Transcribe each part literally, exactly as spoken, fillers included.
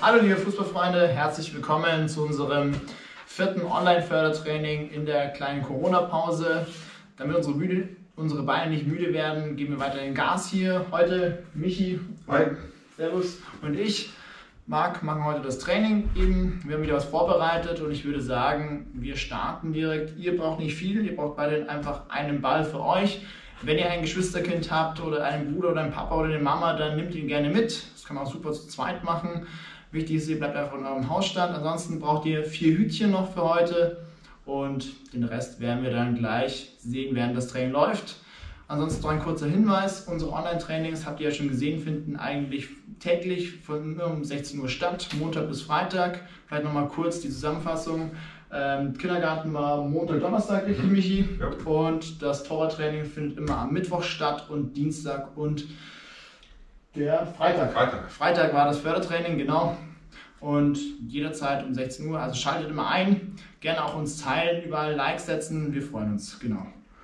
Hallo liebe Fußballfreunde, herzlich willkommen zu unserem vierten Online-Fördertraining in der kleinen Corona-Pause. Damit unsere, müde, unsere Beine nicht müde werden, geben wir weiterhin Gas hier. Heute Michi, Hi. Servus, und ich, Marc, machen heute das Training eben. Wir haben wieder was vorbereitet und ich würde sagen, wir starten direkt. Ihr braucht nicht viel, ihr braucht beide einfach einen Ball für euch. Wenn ihr ein Geschwisterkind habt oder einen Bruder oder einen Papa oder eine Mama, dann nehmt ihn gerne mit. Das kann man auch super zu zweit machen. Wichtig ist, ihr bleibt einfach in eurem Hausstand. Ansonsten braucht ihr vier Hütchen noch für heute und den Rest werden wir dann gleich sehen, während das Training läuft. Ansonsten noch ein kurzer Hinweis: Unsere Online-Trainings, habt ihr ja schon gesehen, finden eigentlich täglich von um sechzehn Uhr statt, Montag bis Freitag. Vielleicht nochmal kurz die Zusammenfassung. Ähm, Kindergarten war Montag, Donnerstag, richtig, Michi? Ja. Und das Torwarttraining findet immer am Mittwoch statt und Dienstag und der Freitag. Freitag. Freitag war das Fördertraining, genau. Und jederzeit um sechzehn Uhr, also schaltet immer ein. Gerne auch uns teilen, überall Likes setzen, wir freuen uns, genau.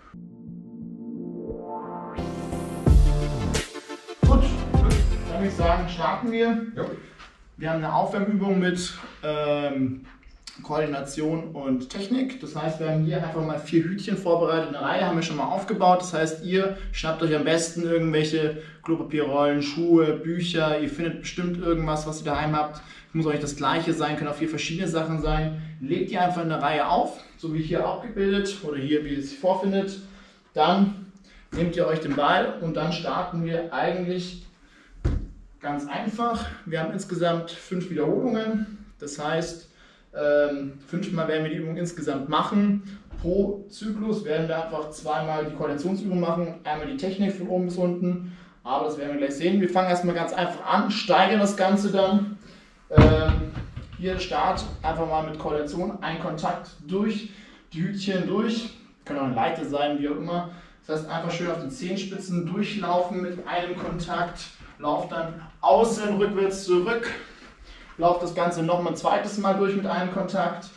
Gut, dann würde ich sagen, starten wir. Ja. Wir haben eine Aufwärmübung mit ähm, Koordination und Technik. Das heißt, wir haben hier einfach mal vier Hütchen vorbereitet. Eine Reihe haben wir schon mal aufgebaut. Das heißt, ihr schnappt euch am besten irgendwelche Klopapierrollen, Schuhe, Bücher. Ihr findet bestimmt irgendwas, was ihr daheim habt. Muss auch nicht das gleiche sein, können auch vier verschiedene Sachen sein. Legt ihr einfach eine Reihe auf, so wie hier abgebildet oder hier, wie ihr es vorfindet. Dann nehmt ihr euch den Ball und dann starten wir eigentlich ganz einfach. Wir haben insgesamt fünf Wiederholungen. Das heißt, Ähm, fünfmal werden wir die Übung insgesamt machen. Pro Zyklus werden wir einfach zweimal die Koordinationsübung machen, einmal die Technik von oben bis unten, aber das werden wir gleich sehen. Wir fangen erstmal ganz einfach an, steigern das Ganze dann. Ähm, hier Start, einfach mal mit Koordination, ein Kontakt durch die Hütchen durch, können auch eine Leiter sein, wie auch immer. Das heißt, einfach schön auf den Zehenspitzen durchlaufen mit einem Kontakt, lauft dann außen, rückwärts, zurück. Lauft das Ganze noch ein zweites Mal durch mit einem Kontakt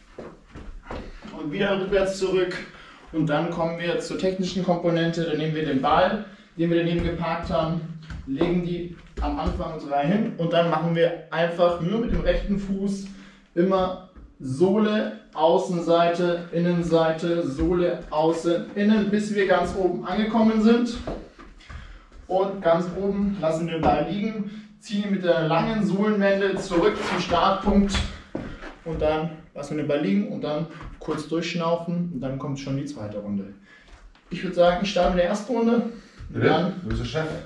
und wieder rückwärts zurück. Und dann kommen wir zur technischen Komponente. Dann nehmen wir den Ball, den wir daneben geparkt haben, legen die am Anfang unserer Reihe hin und dann machen wir einfach nur mit dem rechten Fuß immer Sohle, Außenseite, Innenseite, Sohle, Außen, Innen, bis wir ganz oben angekommen sind. Und ganz oben lassen wir den Ball liegen. Ziehen ihn mit der langen Sohlenwende zurück zum Startpunkt und dann lassen wir den Ball liegen und dann kurz durchschnaufen und dann kommt schon die zweite Runde. Ich würde sagen, ich starte mit der ersten Runde und, Ja, dann du bist der Chef.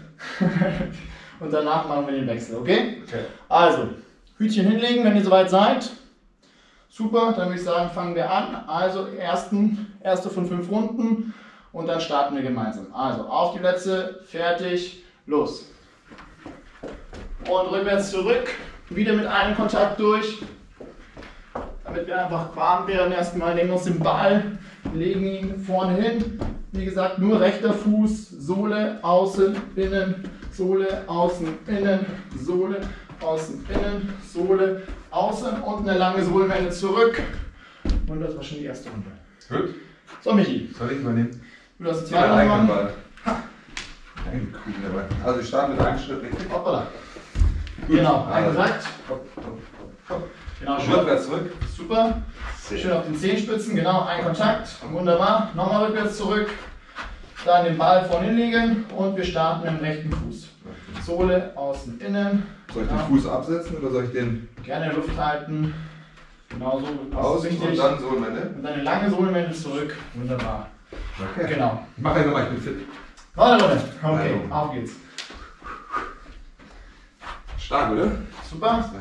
und danach machen wir den Wechsel, okay? Okay. Also, Hütchen hinlegen, wenn ihr soweit seid. Super, dann würde ich sagen, fangen wir an. Also, ersten, erste von fünf Runden und dann starten wir gemeinsam. Also, auf die Plätze, fertig, los. Und rückwärts zurück, wieder mit einem Kontakt durch, damit wir einfach warm werden. Erstmal nehmen wir uns den Ball, legen ihn vorne hin. Wie gesagt, nur rechter Fuß, Sohle, außen, innen, Sohle, außen, innen, Sohle, außen, innen, Sohle, außen und eine lange Sohlenwende zurück. Und das war schon die erste Runde. Gut. So, Michi. Soll ich mal nehmen? Du hast die Ja, zweite eigenen Runde. Ball. Ein Kuh dabei. Also ich starte mit einem Schritt richtig. Hoppala. Gut. Genau, ein Also. Kontakt. Hopp, hopp, hopp. Genau, schön. Rückwärts zurück. Super. Schön auf den Zehenspitzen, genau, ein Kontakt. Wunderbar. Nochmal rückwärts zurück. Dann den Ball vorne hinlegen und wir starten mit dem rechten Fuß. Sohle, außen, innen. Soll ich Genau. den Fuß absetzen oder soll ich den Gerne in der Luft halten. Genau so. Das ist außen richtig. und dann so am Ende? Und dann eine lange Sohlenwende zurück. Wunderbar. Okay. Genau. Mach einfach mal, ich bin fit. Warte, Leute. Okay, Also. auf geht's. Stark, oder? Super.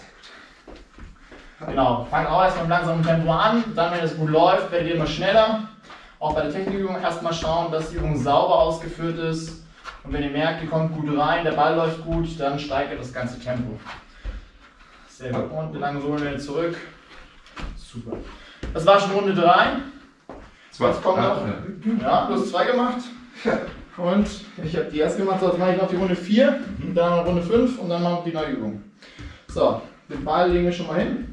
Genau, fangt auch erstmal im langsamen Tempo an, dann, wenn es gut läuft, werdet ihr immer schneller. Auch bei der Technikübung erstmal schauen, dass die Übung sauber ausgeführt ist. Und wenn ihr merkt, ihr kommt gut rein, der Ball läuft gut, dann steigert das ganze Tempo. Sehr gut. Und eine lange Sohlenwende zurück. Super. Das war schon Runde drei. Zwei. Jetzt kommt noch. Ja, du hast zwei gemacht. Ja. Und ich habe die erste gemacht, so jetzt mache ich noch die Runde vier, und dann noch Runde fünf und dann machen wir die neue Übung. So, den Ball legen wir schon mal hin.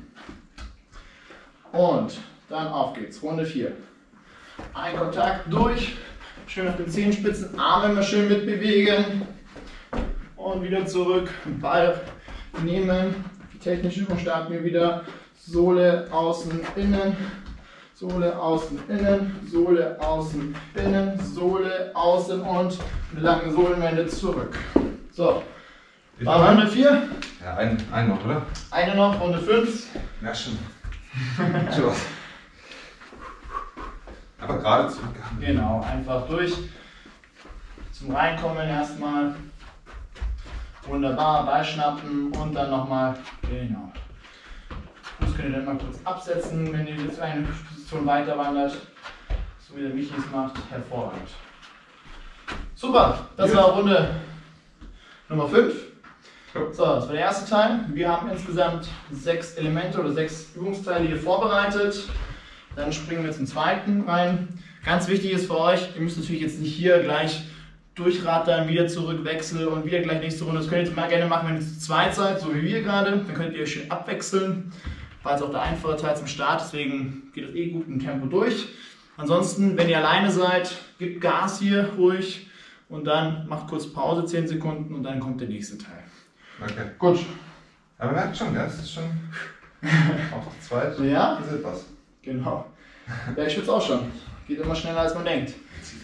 Und dann auf geht's, Runde vier. Ein Kontakt durch, schön auf den Zehenspitzen, Arme immer schön mitbewegen. Und wieder zurück, Ball nehmen, technische Übung starten wir wieder. Sohle, außen, innen. Sohle, außen, innen. Sohle, außen, innen. Sohle, außen und mit langen Sohlenwände zurück. So. War Runde vier? Ja, ein, ein noch, oder? Eine noch, Runde fünf. Ja, schon. Schon was. Aber gerade zurück. Genau, einfach durch. Zum Reinkommen erstmal. Wunderbar, Ball schnappen und dann nochmal. Genau. Fuß könnt ihr dann mal kurz absetzen, wenn ihr jetzt eine Position weiter wandert. So wie der Michi es macht. Hervorragend. Super, das war Runde Nummer fünf. So, das war der erste Teil. Wir haben insgesamt sechs Elemente oder sechs Übungsteile hier vorbereitet. Dann springen wir zum zweiten rein. Ganz wichtig ist für euch, ihr müsst natürlich jetzt nicht hier gleich durchrattern, wieder zurückwechseln und wieder gleich nächste Runde. Das könnt ihr mal gerne machen, wenn ihr zu zweit seid, so wie wir gerade. Dann könnt ihr euch schön abwechseln. War jetzt auch der einfache Teil zum Start, deswegen geht das eh gut im Tempo durch. Ansonsten, wenn ihr alleine seid, gebt Gas hier ruhig und dann macht kurz Pause, zehn Sekunden und dann kommt der nächste Teil. Okay. Gut. Aber man merkt schon, ja, das ist schon auf die zweite. Ja? Das ist etwas. Genau. Ja, ich schwitze auch schon. Geht immer schneller als man denkt.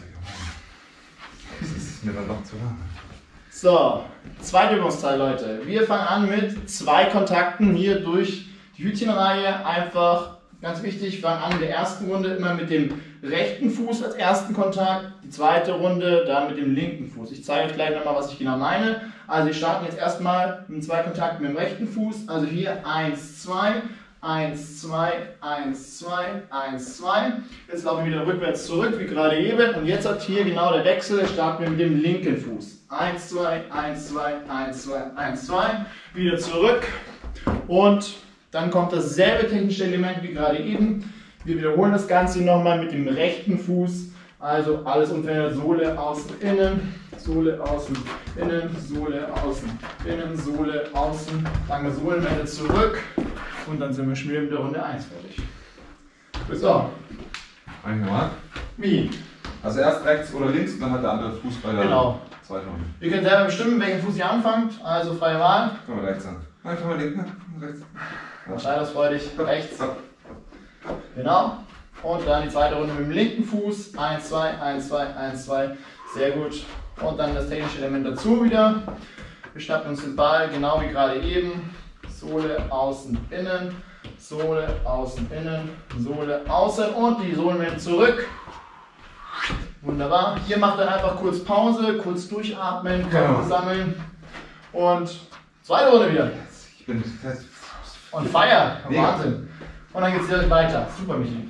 Das ist mir dann noch zu warm. So, zweiter Übungsteil, Leute. Wir fangen an mit zwei Kontakten hier durch die Hütchenreihe. Einfach ganz wichtig, fangen an in der ersten Runde immer mit dem rechten Fuß als ersten Kontakt. Die zweite Runde dann mit dem linken Fuß. Ich zeige euch gleich nochmal, was ich genau meine. Also wir starten jetzt erstmal mit zwei Kontakten mit dem rechten Fuß. Also hier eins, zwei, eins, zwei, eins, zwei, eins, zwei. Jetzt laufen wir wieder rückwärts zurück, wie gerade eben. Und jetzt hat hier genau der Wechsel. Starten wir mit dem linken Fuß. eins, zwei, eins, zwei, eins, zwei, eins, zwei. Wieder zurück. Und dann kommt dasselbe technische Element wie gerade eben. Wir wiederholen das Ganze nochmal mit dem rechten Fuß. Also alles unverändert. Sohle, außen, innen. Sohle, außen, innen. Sohle, außen, innen. Sohle, außen. Lange Sohlenwände zurück. Und dann sind wir schon wieder mit der Runde eins fertig. So. Einmal. Wie? Also erst rechts oder links und dann hat der andere Fuß bei der Genau. zweiten Runde. Ihr könnt selber bestimmen, welchen Fuß ihr anfangt. Also freie Wahl. Können wir rechts an. Einfach mal links, rechts. Entscheidungsfreudig. Rechts. Genau. Und dann die zweite Runde mit dem linken Fuß. eins, zwei, eins, zwei, eins, zwei. Sehr gut. Und dann das technische Element dazu wieder. Wir schnappen uns den Ball, genau wie gerade eben. Sohle, außen, innen. Sohle, außen, innen. Sohle, außen. Und die Sohlenwände zurück. Wunderbar. Hier macht ihr einfach kurz Pause, kurz durchatmen, Kräfte sammeln. Und zweite Runde wieder. Ich bin fest. Und Feier. Mega. Wahnsinn. Und dann geht es direkt weiter. Super, Michi.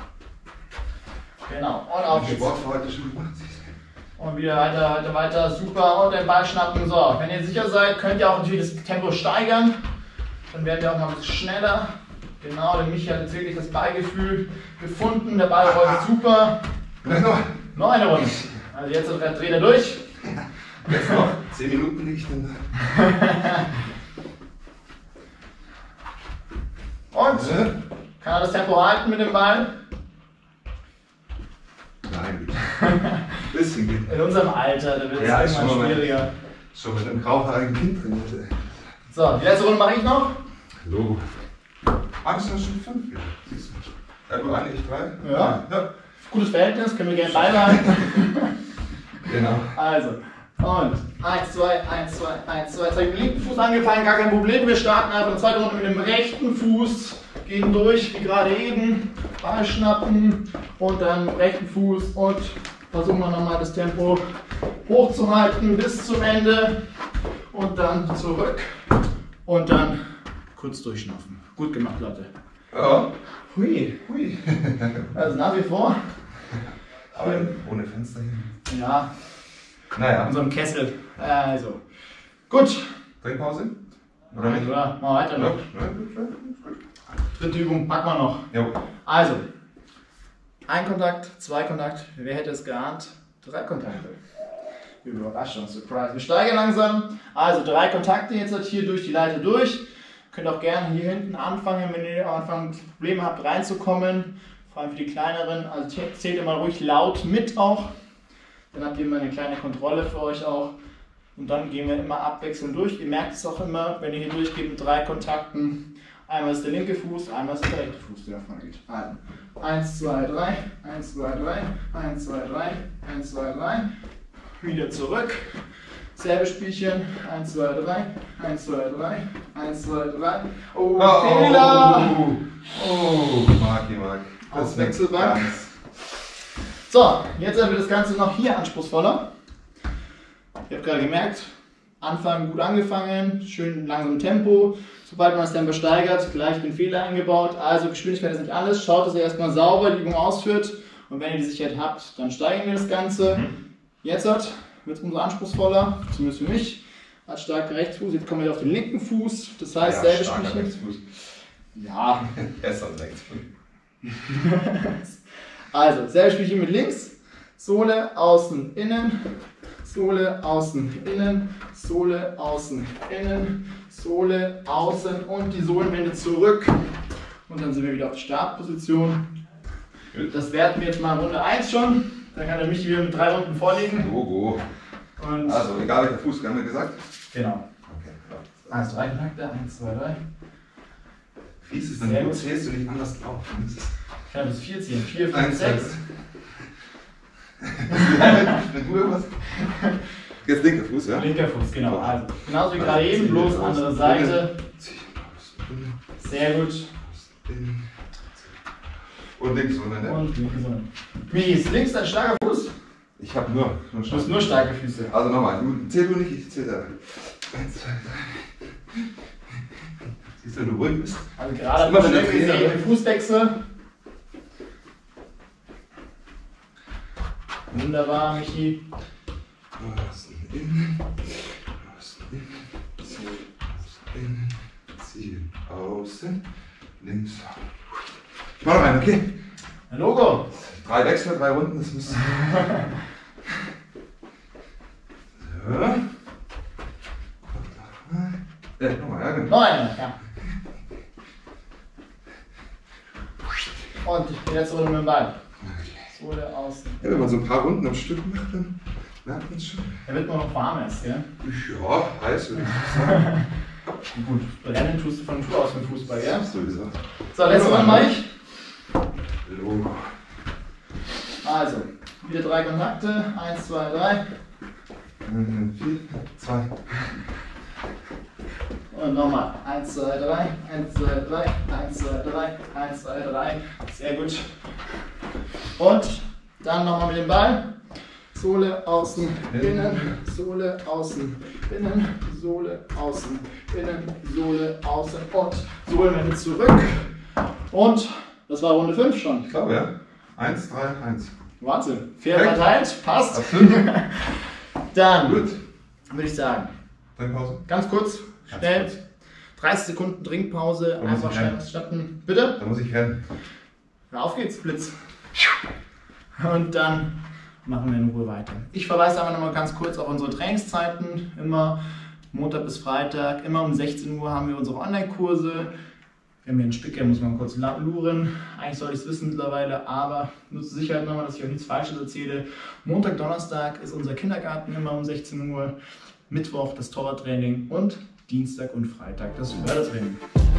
Genau. Und auf geht's. Sport für heute schon gemacht. Und wieder weiter, weiter, weiter. Super. Und den Ball schnappen. So, wenn ihr sicher seid, könnt ihr auch natürlich das Tempo steigern. Dann werdet ihr auch mal ein bisschen schneller. Genau, der Michi hat jetzt wirklich das Ballgefühl gefunden. Der Ball rollt super. Noch. Noch eine Runde. Also jetzt dreht er durch. Jetzt noch. zehn Minuten liege ich dann da. Und kann er das Tempo halten mit dem Ball? Nein, bisschen geht. In unserem Alter, da wird es Ja, ist irgendwann schon mal- schwieriger. Schon mit einem grauhaarigen Kind drin. So, die letzte Runde mache ich noch. Logo. Ah, das sind schon fünf wieder. Siehst du. Ja, du eine, ich drei. Ja. Ja. Gutes Verhältnis, können wir gerne beibehalten. Genau. Also, und eins, zwei, eins, zwei, eins, zwei. Jetzt habe ich mit dem linken Fuß angefangen, gar kein Problem. Wir starten einfach eine zweite Runde mit dem rechten Fuß. Gehen durch, wie gerade eben. Ball schnappen und dann rechten Fuß und versuchen wir nochmal das Tempo hochzuhalten bis zum Ende. Und dann zurück und dann kurz durchschnaufen. Gut gemacht, Leute. Ja. Hui. Hui. Also nach wie vor. Aber ohne Fenster hier. Ja, in Naja. unserem Kessel. Also. Gut. Trinkpause? Oder nicht? Ja, machen wir weiter Ja, noch. ja, gut, gut, gut. Dritte Übung packen wir noch. Jo. Also. Ein Kontakt, zwei Kontakt. Wer hätte es geahnt? Drei Kontakte. Überraschung, Surprise. Wir steigern langsam. Also drei Kontakte jetzt halt hier durch die Leiter durch. Könnt auch gerne hier hinten anfangen, wenn ihr am Anfang Probleme habt reinzukommen. Vor allem für die kleineren. Also zählt immer ruhig laut mit auch. Dann habt ihr immer eine kleine Kontrolle für euch auch. Und dann gehen wir immer abwechselnd durch. Ihr merkt es auch immer, wenn ihr hier durchgeht mit drei Kontakten. Einmal ist der linke Fuß, einmal ist der rechte Fuß, der davon geht. Also, eins, zwei, drei, eins, zwei, drei, eins, zwei, drei, eins, zwei, drei. Wieder zurück. Selbe Spielchen. eins, zwei, drei, eins, zwei, drei, eins, zwei, drei. Oh, oh Fehler! Oh, oh, Marc, Marc. Aus Wechselbank. So, jetzt wird das Ganze noch hier anspruchsvoller. Ihr habt gerade gemerkt, Anfang gut angefangen, schön langsam Tempo. Sobald man es dann besteigert, gleich den Fehler eingebaut. Also Geschwindigkeit ist nicht alles. Schaut, dass ihr erstmal sauber die Übung ausführt. Und wenn ihr die Sicherheit habt, dann steigern wir das Ganze. Jetzt wird es umso anspruchsvoller, zumindest für mich. Als starker Rechtsfuß. Jetzt kommen wir auf den linken Fuß. Das heißt, ja, selbe starker Spielchen. Ja. Besser Rechtsfuß. Also, selbe Spielchen mit links. Sohle, außen, innen. Sohle, außen, innen. Sohle, außen, innen. Sohle, außen und die Sohlenwände zurück. Und dann sind wir wieder auf die Startposition. Das werten wir jetzt mal Runde eins schon. Dann kann er mich wieder mit drei Runden vorlegen. Logo. Und Also, egal welcher Fuß, haben wir gesagt? genau. Okay. Also drei Kontakte, eins, zwei, drei. Wie ist es, wenn du zählst du nicht anders drauf? Ich kann bis vier ziehen. vier, fünf, eins, sechs. Wenn du irgendwas. Jetzt linker Fuß, ja? Linker Fuß, genau. Also, genauso wie gerade eben, bloß andere Seite. Sehr gut. Und links, oder? Ne? Und linke Sonne. Wie ist links dein starker Fuß? Ich habe nur, nur Du hast nur starke Füße. Also nochmal, du zähl du nicht, ich zähl da. Eins, zwei, drei. Siehst du, wenn du ruhig bist? Also gerade Immer schön wenn der Trainer- gesehen, den Fußwechsel. Wunderbar, Michi. Außen, innen, außen, innen, Ziel, außen, innen, Ziel, außen, links. Ich mach noch einen, okay? Ein Logo. Drei Wechsel, drei Runden, das muss. So. Ja, nochmal, ja, genau. Noch einer, ja. Und jetzt Runde mit dem Ball. Sohle außen. Ja, wenn man so ein paar Runden am Stück macht, dann merkt man es schon. Da wird man noch warm erst, gell? Ja, heiß würde ich sagen. Gut, brennen tust du von Natur aus mit Fußball, gell? Sowieso. So, letzte Runde mach ich. Logo. Also, wieder drei Kontakte. Eins, zwei, drei. Vier, zwei. Und nochmal. Eins, zwei, drei. Eins, zwei, drei. Eins, zwei, drei. Eins, zwei, drei. Sehr gut. Und dann nochmal mit dem Ball. Sohle, außen, innen. Sohle, außen, innen. Sohle, außen, innen. Sohle, außen und Sohlenwände zurück. Und das war Runde fünf schon. Ich glaube, ja. Eins, drei, eins. Wahnsinn. Fair Perfekt. verteilt. Passt. Absolut. Dann Gut. würde ich sagen, Trinkpause. ganz kurz, Ganz schnell. kurz. dreißig Sekunden Trinkpause. Da muss Einfach ich schnell rennen. was schnappen. Bitte? Da muss ich rennen. Ja, auf geht's, Blitz. Und dann machen wir in Ruhe weiter. Ich verweise aber nochmal ganz kurz auf unsere Trainingszeiten. Immer Montag bis Freitag, immer um sechzehn Uhr haben wir unsere Online-Kurse. Wir haben hier einen Spicker, muss man kurz luren. Eigentlich soll ich es wissen mittlerweile, aber nur zur Sicherheit nochmal, dass ich euch nichts Falsches erzähle. Montag, Donnerstag ist unser Kindergarten immer um sechzehn Uhr. Mittwoch das Torwarttraining und Dienstag und Freitag das Fördertraining.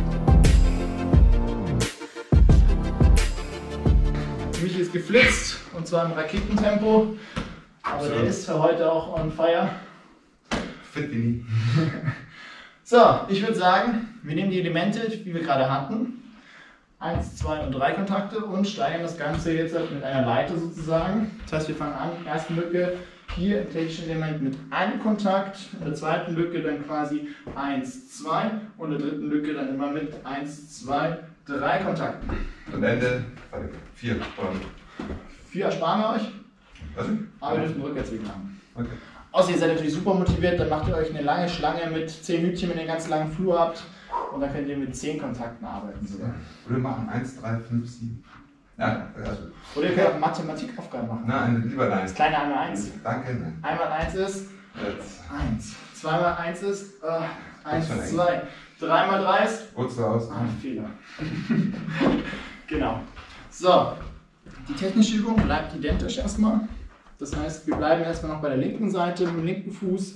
Michi ist geflitzt und zwar im Raketentempo, aber Absolut. der ist für heute auch on fire. Fit wie nie. So, ich würde sagen, wir nehmen die Elemente, wie wir gerade hatten, eins, zwei und drei Kontakte und steigern das Ganze jetzt halt mit einer Leiter sozusagen. Das heißt, wir fangen an, erste Lücke hier im technischen Element mit einem Kontakt, in der zweiten Lücke dann quasi eins, zwei und in der dritten Lücke dann immer mit eins, zwei, drei Kontakten. Und Ende, warte, vier. Oder? Vier ersparen wir euch, Was? aber wir dürfen Rückwärtsweg machen. Okay. Außer ihr seid natürlich super motiviert, dann macht ihr euch eine lange Schlange mit zehn Hütchen, wenn ihr einen ganz langen Flur habt. Und dann könnt ihr mit zehn Kontakten arbeiten sogar. Oder wir machen eins, drei, fünf, sieben. Ja, also. Oder ihr könnt auch Mathematikaufgaben machen. Nein, lieber nein. Das kleine einmal eins. Danke, nein. Einmal eins ist Jetzt. eins. Zweimal eins ist äh, eins, Das ist schon zwei. Dreimal drei ist Kurz raus. ah, Fehler. Genau. So, die technische Übung bleibt identisch erstmal. Das heißt, wir bleiben erstmal noch bei der linken Seite, mit dem linken Fuß.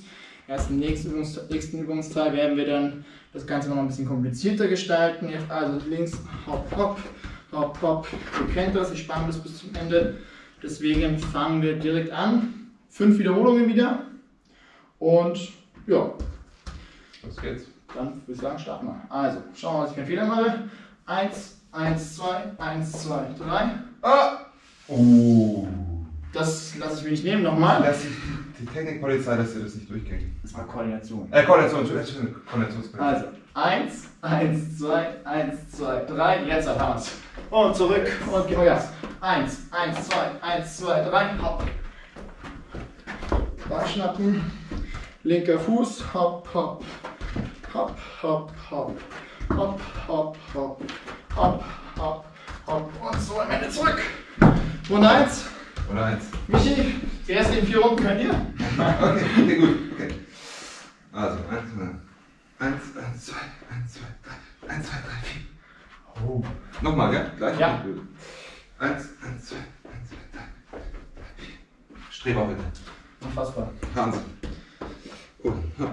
Erst im nächsten, Übungs nächsten Übungsteil werden wir dann das Ganze noch ein bisschen komplizierter gestalten. Jetzt also links, hopp, hopp, hopp, hopp. Ihr kennt das, ich spare das bis zum Ende. Deswegen fangen wir direkt an. Fünf Wiederholungen wieder. Und ja. Los geht's. Dann würde ich sagen, starten wir. Also, schauen wir mal, dass ich keinen Fehler mache. Eins, eins, zwei, eins, zwei, drei. Ah! Oh! Das lasse ich mir nicht nehmen. Nochmal. Lass die, die Technikpolizei, dass ihr das nicht durchgehen. Das war Koordination. Äh, Koordination, Entschuldigung, Koordinationspolizei. Also, eins, eins, zwei, eins, zwei, drei. Jetzt haben wir es. Und zurück und gehen wir Gas. eins, eins, zwei, eins, zwei, drei. Hopp. Barschnappen. Linker Fuß. Hopp, hopp. Hopp, hopp, hopp. Hopp, hopp, hopp. Hopp, hopp, hopp. Und so am Ende zurück. Und eins. Und eins. Michi, die ersten vier Runden könnt ihr. Okay, okay, gut. Okay. Also, eins, eins, eins, zwei, eins, zwei, drei, eins, zwei, drei, vier. Oh. Nochmal, gell? Gleich? Ja. eins, eins, zwei, eins, zwei, drei, drei, vier. Streber bitte. Unfassbar. Wahnsinn. Oh, hopp, hopp.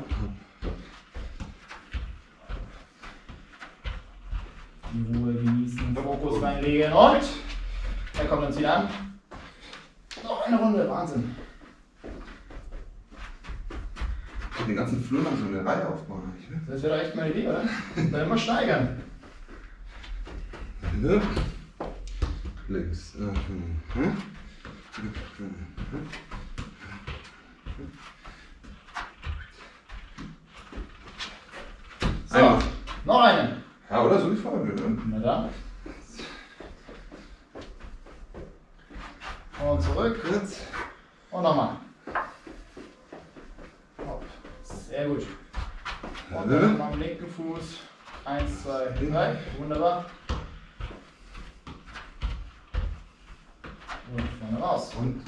Die Ruhe genießen, Fokus reinlegen und da kommt uns wieder an. Noch eine Runde, Wahnsinn. Den ganzen Flur lang so eine Reihe aufbauen. Ne? Das wäre echt meine Idee, oder? Dann immer steigern. Ja. Links. Hm? So, noch eine. Ja, oder so wie vorher. Na dann. Und zurück. Jetzt. Und nochmal. Sehr gut. Und dann am linken Fuß. Eins, zwei, drei. Wunderbar. Und vorne raus. Und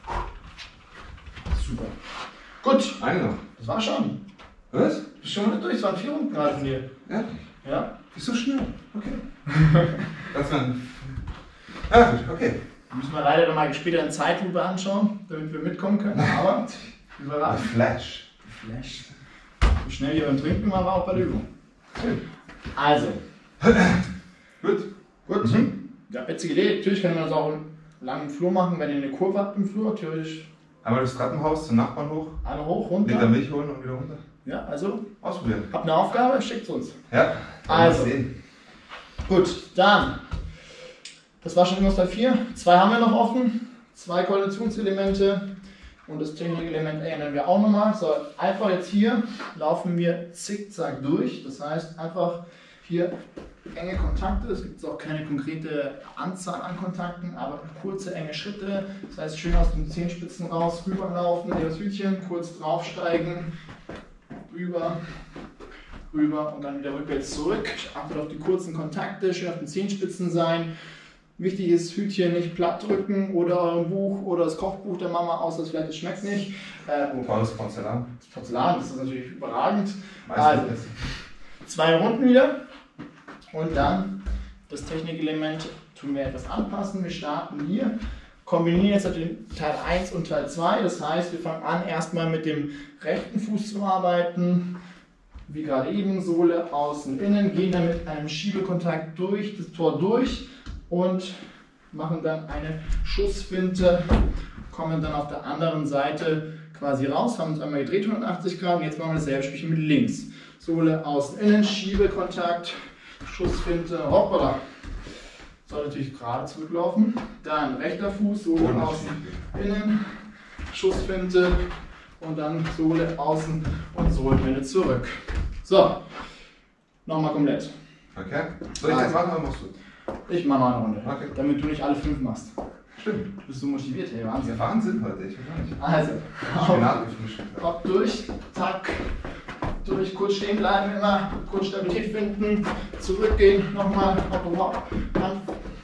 super. Gut. eine noch. Das war schon. Was? Du bist schon wieder durch. Es waren vier Runden gerade von dir. Ja. Ja. Ist so schnell. Okay. Das war. Ja, gut, okay. Müssen wir leider noch mal später in Zeitlupe anschauen, damit wir mitkommen können. Aber überragend. Flash. Flash. So schnell wie beim Trinken waren wir auch bei der Übung. Also. Gut. Gut. Mhm. Ja, witzige Idee. Natürlich kann man das auch im langen Flur machen, wenn ihr eine Kurve habt im Flur. Theoretisch Einmal das Treppenhaus zum Nachbarn hoch. einmal hoch, Liter runter. Milch holen und wieder runter. Ja, also Ausprobieren. habt eine Aufgabe, schickt es uns. Ja. Also. Mal sehen. Gut, dann. Das war schon Übungsteil vier. Zwei haben wir noch offen. Zwei Koordinationselemente. Und das Technikelement ändern wir auch nochmal. So, einfach jetzt hier laufen wir zickzack durch. Das heißt einfach hier enge Kontakte. Es gibt auch keine konkrete Anzahl an Kontakten, aber kurze, enge Schritte. Das heißt schön aus den Zehenspitzen raus, rüberlaufen, das Hütchen, kurz draufsteigen, rüber, rüber und dann wieder rückwärts zurück. Achtet auf die kurzen Kontakte, schön auf den Zehenspitzen sein. Wichtig ist, Hütchen nicht platt drücken oder euer Buch oder das Kochbuch der Mama, außer es vielleicht schmeckt nicht. Äh, Tolles Porzellan. das Porzellan, das ist natürlich überragend. Also, Also, zwei Runden wieder und dann das Technikelement tun wir etwas anpassen. Wir starten hier, kombinieren jetzt den Teil eins und Teil zwei. Das heißt, wir fangen an erstmal mit dem rechten Fuß zu arbeiten. Wie gerade eben, Sohle außen, innen, gehen dann mit einem Schiebekontakt durch das Tor durch und machen dann eine Schussfinte, kommen dann auf der anderen Seite quasi raus, haben uns einmal gedreht hundertachtzig Grad und jetzt machen wir dasselbe Spielchen mit links. Sohle außen, innen, Schiebekontakt, Schussfinte, hoppala. Soll natürlich gerade zurücklaufen. Dann rechter Fuß, Sohle außen, innen, Schussfinte und dann Sohle außen und Sohlenwende zurück. So, nochmal komplett. Okay. Soll ich das machen oder machst du? Ich mache noch eine Runde, Okay. damit du nicht alle fünf machst. Stimmt. Du bist so motiviert, hey, Das Wahnsinn. ist Wahnsinn heute, ich weiß nicht. Also, Spinat gefrühstückt. hopp durch, tack, durch, kurz stehen bleiben immer, kurz Stabilität finden, zurückgehen, nochmal, hopp, hopp, hopp, Hand,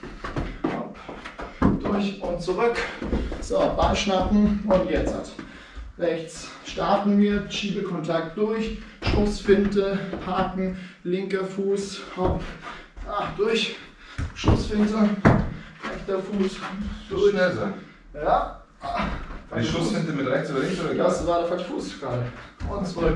hopp, durch und zurück. So, Ball schnappen und jetzt hat. Rechts starten wir, Schiebekontakt durch, Schussfinte, Haken, linker Fuß, hopp, ach, durch, Schussfinte, rechter Fuß, So durch. schnell sein. Ja, Die Schussfinte mit rechts oder links oder das war der falsche Fuß gerade. Und zurück.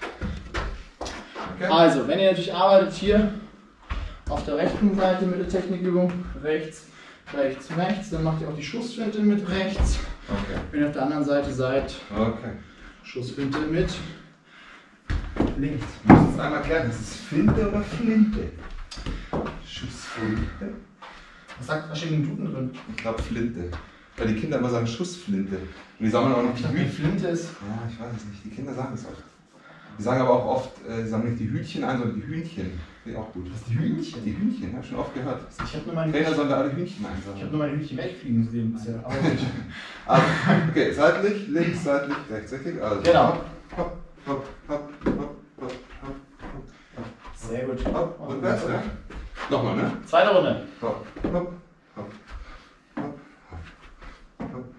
Okay. Also, wenn ihr natürlich arbeitet hier auf der rechten Seite mit der Technikübung, rechts, rechts, rechts, dann macht ihr auch die Schussfinte mit rechts. Okay. Wenn ihr auf der anderen Seite seid, Okay. Schussfinte mit links. Wir müssen es einmal klären, ist es Finte oder Flinte? Schussfinte? Was sagt, was steht im Duden drin? Ich glaube Flinte. Weil die Kinder immer sagen Schussflinte. Und die sammeln auch noch die Wie Hütchen. Flinte ist. Ja, ich weiß es nicht. Die Kinder sagen es auch. Die sagen aber auch oft, äh, die sammeln nicht die Hütchen ein, sondern die Hühnchen. Finde ich auch gut. Was, die Hühnchen? Die Hühnchen, habe ich schon oft gehört. Ich habe nur meine Trainer Hühnchen, sollen da alle Hühnchen ich hab einsammeln. nur meine Hühnchen wegfliegen sehen bisher. Aber gut. Also, okay, seitlich, links, seitlich, rechts, richtig? Also, Genau. Hopp, hopp, hopp, hopp, hopp, hopp, hopp, hopp. Sehr gut. Hopp, rückwärts, ja? Nochmal, ne? Zweite Runde. Hopp, hopp, hopp, hopp, hopp, hopp, hopp.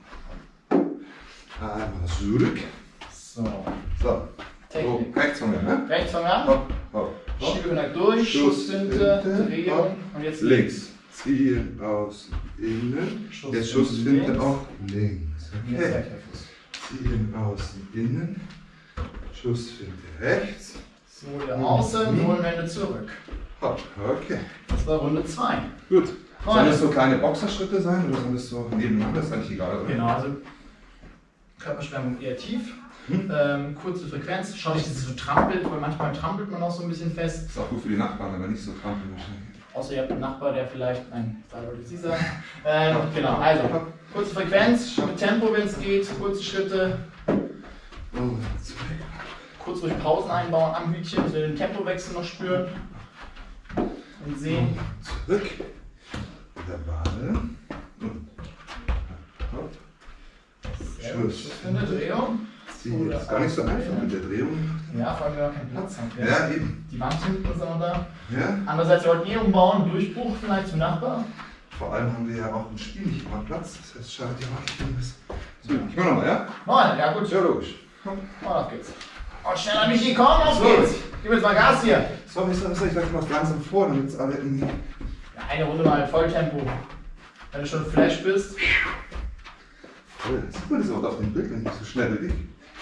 Einmal zurück. So. So. So, Technik. rechts von mir, ne? Rechts fangen wir an. Hopp, hopp, hopp. Schiebekontakt durch, Schussfinte, Schussfinte, Drehung hopp. und jetzt Links. Ziehen, außen, innen. Schussfinte Jetzt Schussfinte links. auch links. Und jetzt Okay. gleich der Fuß. Ziehen, außen, innen. Schussfinte rechts. Sohle außen, Sohlenwende zurück. Hopp, okay. Das war Runde zwei. Gut. Sollen das so kleine Boxerschritte sein oder sollen das so nebeneinander? Das ist eigentlich egal, oder? Genau, also Körperschwärmung eher tief. Hm? Ähm, kurze Frequenz. Schau nicht, dass es so trampelt, weil manchmal trampelt man auch so ein bisschen fest. Ist auch gut für die Nachbarn, aber nicht so trampeln wahrscheinlich. Außer ihr habt einen Nachbar, der vielleicht. Nein, da wollte ich Sie sagen. Ähm, genau, also kurze Frequenz, mit Tempo, wenn es geht, kurze Schritte. Oh, zurück. Kurz durch Pausen einbauen am Hütchen, dass wir den Tempowechsel noch spüren und sehen. Zurück. Wieder Bade. Und hopp. Sehr gut. Schuss. Für eine Drehung. Zieh. Das ist gar nicht so einfach mit der Drehung. Ja, vor allem, wenn man keinen Platz hat. Ja. Ja, eben. Die Wand hinten ist auch da. Ja. Andererseits, wir wollten eh umbauen, Durchbruch vielleicht zum Nachbar. Vor allem haben wir ja auch im Spiel nicht immer Platz. Das heißt, schadet ja auch nicht, wenn das. So, ich mach nochmal, ja? Moin, ja gut. Ja, logisch. Und auf geht's. Und schneller, Michi, komm, auf So. geht's. Gib jetzt mal Gas hier. Sorry, sorry, sorry, ich sag mal langsam vor, damit es alle irgendwie. Ja, eine Runde mal Volltempo. Wenn du schon Flash bist. Voll. Sieht man das auch auf dem Bild, wenn ich so schnell bewege?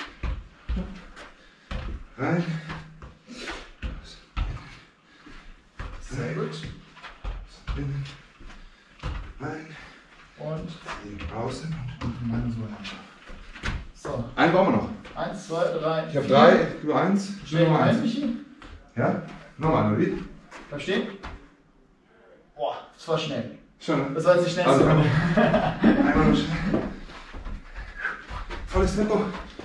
Rein. Sehr gut. Innen. Rein. Und Ziehen, außen. meine Sohle. So, Einen brauchen wir noch. eins, zwei, drei. Ich habe drei, du eins. Schnell du mal eins. ein, Michi. Ja? Nochmal, Nuri. Bleib stehen. Boah, das war schnell. Schon. Das war jetzt die schnellste Also, Runde. einmal noch schnell. Volles Tempo.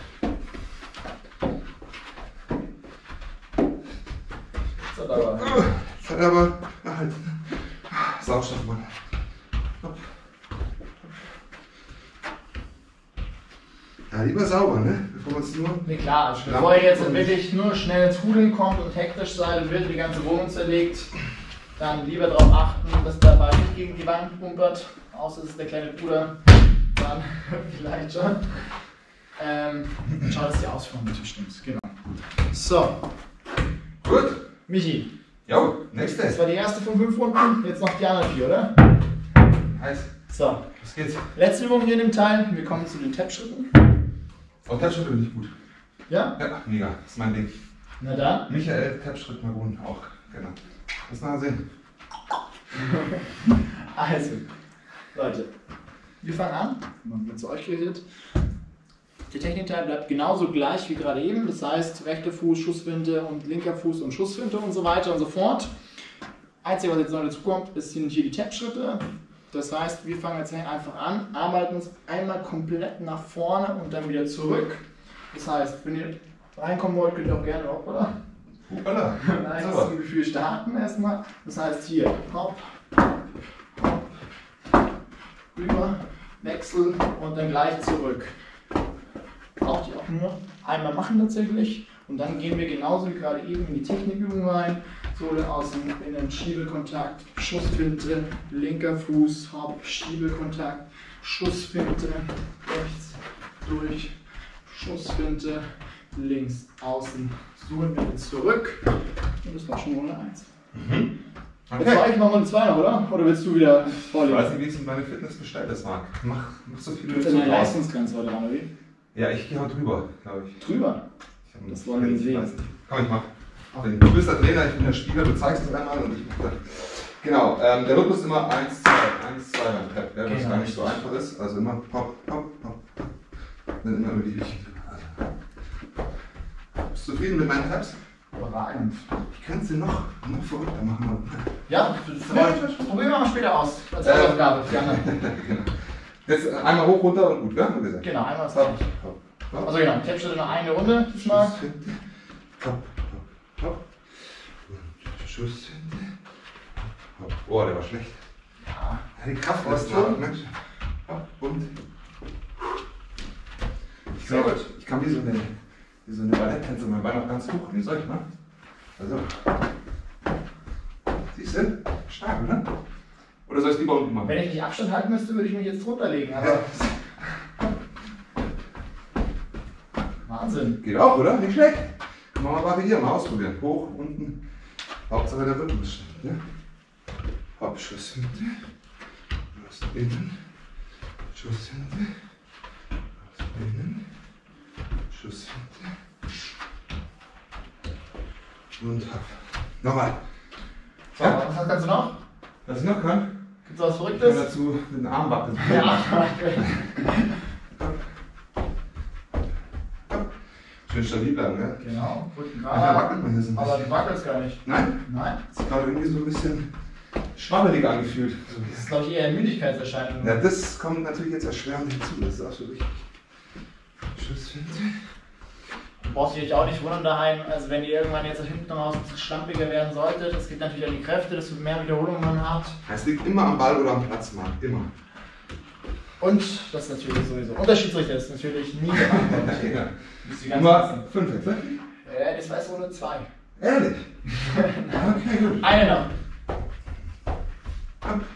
So, da war. Das hat aber halt. Sauerstoff, Mann. Hopp. Ja, lieber sauber, ne? Bevor wir uns nur. Nee, klar, also bevor ihr jetzt wirklich nur schnell ins Hudeln kommt und hektisch seid und wird die ganze Wohnung zerlegt, dann lieber darauf achten, dass der Ball nicht gegen die Wand pumpert, außer es ist der kleine Bruder, dann vielleicht schon. Ähm, schau, dass die Ausführung natürlich stimmt. Genau. So, Gut. Michi, Jo, das nächste. war die erste von fünf Runden, jetzt noch die anderen vier, oder? Heiß. So, Was geht's? letzte Übung hier in dem Teil, wir kommen zu den Tap-Schritten. Oh, Tapschritt bin ich gut. Ja? Ja, mega. Das ist mein Ding. Na dann. Michael Tapschritt Maroon auch. Genau. Lass nachher sehen. Also, Leute, wir fangen an. Man wird zu euch geredet. Der Technikteil bleibt genauso gleich wie gerade eben. Das heißt, rechter Fuß, Schussfinte und linker Fuß und Schussfinte und so weiter und so fort. Einzige, was jetzt noch dazu kommt, sind hier die Tap-Schritte. Das heißt, wir fangen jetzt einfach an, arbeiten uns einmal komplett nach vorne und dann wieder zurück. Das heißt, wenn ihr reinkommen wollt, könnt ihr auch gerne hopp, oder? Hoppala. Nein, das ist ein Gefühl starten erstmal. Das heißt hier, hopp, hopp, rüber, Wechsel und dann gleich zurück. Braucht ihr auch nur einmal machen tatsächlich. Und dann gehen wir genauso wie gerade eben in die Technikübung rein. Sohle außen, innen, Schiebelkontakt, Schussfinte, linker Fuß, Hopp, Schiebelkontakt, Schussfinte, rechts, durch, Schussfinte, links, außen, Sohlenwende zurück. Und das war schon Runde eins. Mhm. Okay. Jetzt war ich mal eine zwei noch, oder? Oder willst du wieder vorlegen? Ich weiß nicht, wie es meine Fitness bestellt ist, Marc. Mach, mach so viele Ist eine Leistungsgrenze heute dran, oder wie? Ja, ich gehe heute drüber, glaube ich. Drüber? Ich Das wollen wir sehen. Komm, ich mach. Du bist der Trainer, ich bin der Spieler, du zeigst es einmal und ich mach das. Genau, ähm, der Rhythmus ist immer eins, zwei, eins, zwei beim Pep, ja, was Genau. gar nicht so einfach ist. Also immer pop, pop, pop, pop. Dann immer über die Hütchen drüber. Also. Bist du zufrieden mit meinen Taps? Überragend. Ich kann es dir noch, noch verrückter machen. Ja, das probieren wir mal später aus. Als Hausaufgabe für die anderen. Genau. Jetzt einmal hoch, runter und gut, gell? Wie gesagt. Genau, einmal das reicht. Also genau, Tapschritte noch eine Runde diesmal. Hopp, hopp, hopp. Und Schuss. Hopp. Oh, der war schlecht. Ja. Ja, die Kraft Was ist tun? Mensch. Hopp und. Ich Sehr glaube, gut. ich kann wie so eine, wie so eine Balletttänzer mein Bein noch ganz hoch. Wie soll ich mal? Also. Siehst du? Stark, oder? Oder soll ich es lieber unten machen? Wenn ich nicht Abstand halten müsste, würde ich mich jetzt drunter legen. Aber Wahnsinn. Geht auch, oder? Nicht schlecht. Machen wir mal hier, mal ausprobieren. Hoch, unten. Hauptsache der Rhythmus stimmt, ne? Hopp, Schuss hinten. Schuss innen. Schuss hinten. Schuss innen. Schuss hinten. Und hopp. Nochmal. So, was kannst du noch? Was ich noch kann? Gibt es was Ich kann Verrücktes? dazu mit dem Arm wackeln. Ja, Schön stabil bleiben, ne? genau. Rücken Ja, da gerade. wackelt man hier so ein Aber bisschen. du wackelst gar nicht. Nein? Nein. Das ist gerade irgendwie so ein bisschen schwabbelig angefühlt. So. Das ist, glaube ich, eher eine Müdigkeitserscheinung. Ja, das kommt natürlich jetzt erschwerend hinzu, das ist auch so wichtig. Schuss hinten. Du brauchst dich auch nicht wundern daheim, also wenn ihr irgendwann jetzt hinten raus schlampiger werden solltet, das geht natürlich an die Kräfte, desto mehr Wiederholungen man hat. Es liegt immer am Ball oder am Platz, Marc. Immer. Und das ist natürlich sowieso. Und der Schiedsrichter ist natürlich nie verantwortlich. Ja. Müsst ihr ganz Immer wissen. fünf jetzt, ne? Ja, das war jetzt Runde zwei. Ehrlich? Okay, gut. Eine noch. Ab.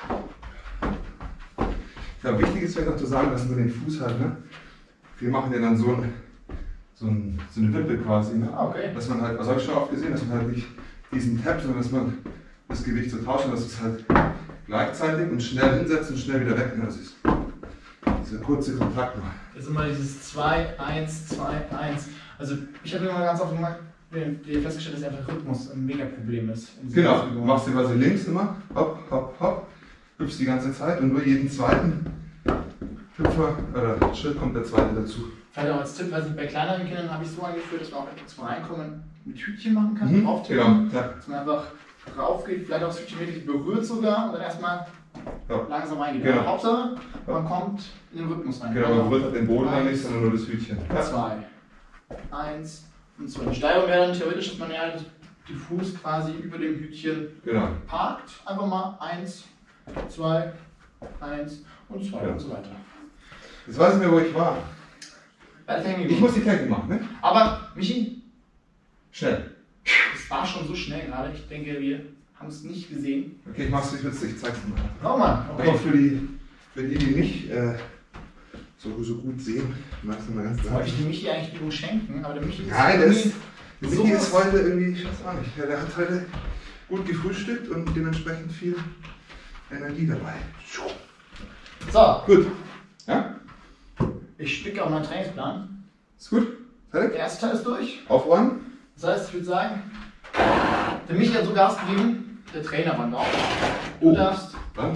Ja, wichtig ist vielleicht auch zu sagen, dass man den Fuß hat, ne? Wir machen ja dann so, ein, so, ein, so eine Wippe quasi, ne? Ah, okay. Dass man halt, also habe ich schon oft gesehen, dass man halt nicht diesen Tap, sondern dass man das Gewicht so tauscht, dass es halt gleichzeitig und schnell hinsetzt und schnell wieder weg. Ne? Das ist dieser kurze Kontakt noch. Das ist immer dieses zwei, eins, zwei, eins. Also ich habe immer ganz oft gemacht, festgestellt, dass einfach Rhythmus ein Mega-Problem ist. in dieser Genau, Übung. machst du quasi links immer, hopp, hopp, hopp, hüpfst die ganze Zeit und nur jeden zweiten Hüpfer oder Schritt kommt der zweite dazu. Vielleicht auch als Tipp, weiß nicht, bei kleineren Kindern habe ich so eingeführt, dass man auch zum Reinkommen mit Hütchen machen kann, Mhm, drauftippen. genau, ja. Dass man einfach drauf geht, vielleicht auch das Hütchen wirklich berührt sogar und dann erstmal Ja. langsam reingeht. Genau. Aber Hauptsache, man kommt in den Rhythmus rein. Genau, man berührt den Boden dann nicht, sondern nur das Hütchen. Ja. Zwei, eins und zwei. Die Steigerung wäre dann theoretisch, dass man ja den Fuß quasi über dem Hütchen Genau. parkt. Einfach mal eins, zwei, eins und zwei Ja. und so weiter. Jetzt weiß ich mir, wo ich war. Bei der Technik. Ich muss die Technik machen, ne? Aber, Michi, Schnell. es war schon so schnell gerade. Ich denke, wir haben es nicht gesehen. Okay, ich mach's nicht witzig, ich zeig's dir mal. Nochmal. Aber für die, für die, die nicht äh, so, so gut sehen, machst du mal ganz Jetzt wollte ich leicht. dem Michi eigentlich die Übung schenken, aber der Michi ist Nein, der irgendwie ist, der so Micky ist heute irgendwie, ich weiß auch nicht, ja, der hat heute gut gefrühstückt und dementsprechend viel Energie dabei. So, Gut. Ja? ich spicke auf meinen Trainingsplan. Ist gut? Fertig? Der erste Teil ist durch. Aufräumen? Das heißt, ich würde sagen, der Michi hat so Gas gegeben, der Trainer war drauf. Du Oh. darfst, Dann?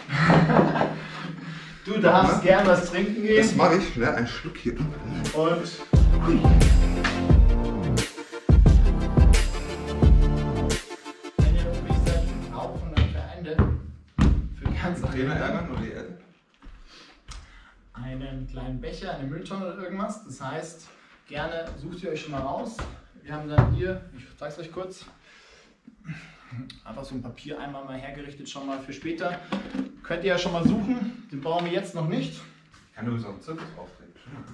du darfst gern was trinken Das gehen. mache ich, ne? Ein Schluck hier. Und hui. Wenn ihr wirklich seid, rauchen dann für Ende. Für ganz Trainer alle. ärgern oder die Eltern? Einen kleinen Becher, eine Mülltonne oder irgendwas. Das heißt, gerne sucht ihr euch schon mal raus. Wir haben dann hier, ich zeige es euch kurz, einfach so ein Papiereimer mal hergerichtet, schon mal für später. Könnt ihr ja schon mal suchen, den brauchen wir jetzt noch nicht. Ich kann übrigens auch einen Zirkus auftreten.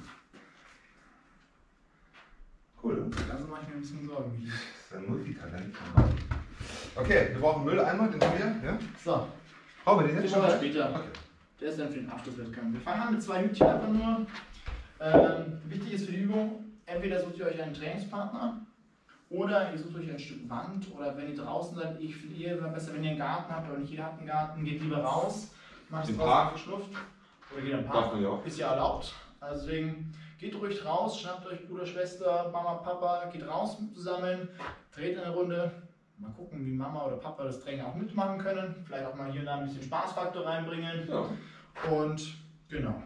Cool, oder? Also mache ich mir ein bisschen Sorgen. Das ist ein Multitalent. Okay, wir brauchen Mülleimer, den haben wir. Ja? So, Brauchen wir den den jetzt schauen wir schon? später. Okay. Der ist dann für den Abschlusswettkampf. Wir fangen an mit zwei Hütchen einfach nur. Ähm, wichtig ist für die Übung, entweder sucht ihr euch einen Trainingspartner Oder ihr sucht euch ein Stück Wand oder wenn ihr draußen seid, ich finde ihr immer besser, wenn ihr einen Garten habt, aber nicht jeder hat einen Garten, geht lieber raus, macht es draußen geschnupft oder geht im Park, ist ja erlaubt. Also deswegen geht ruhig raus, schnappt euch Bruder, Schwester, Mama, Papa, geht raus zusammen, dreht eine Runde. Mal gucken, wie Mama oder Papa das Training auch mitmachen können. Vielleicht auch mal hier und da ein bisschen Spaßfaktor reinbringen. Ja. Und genau.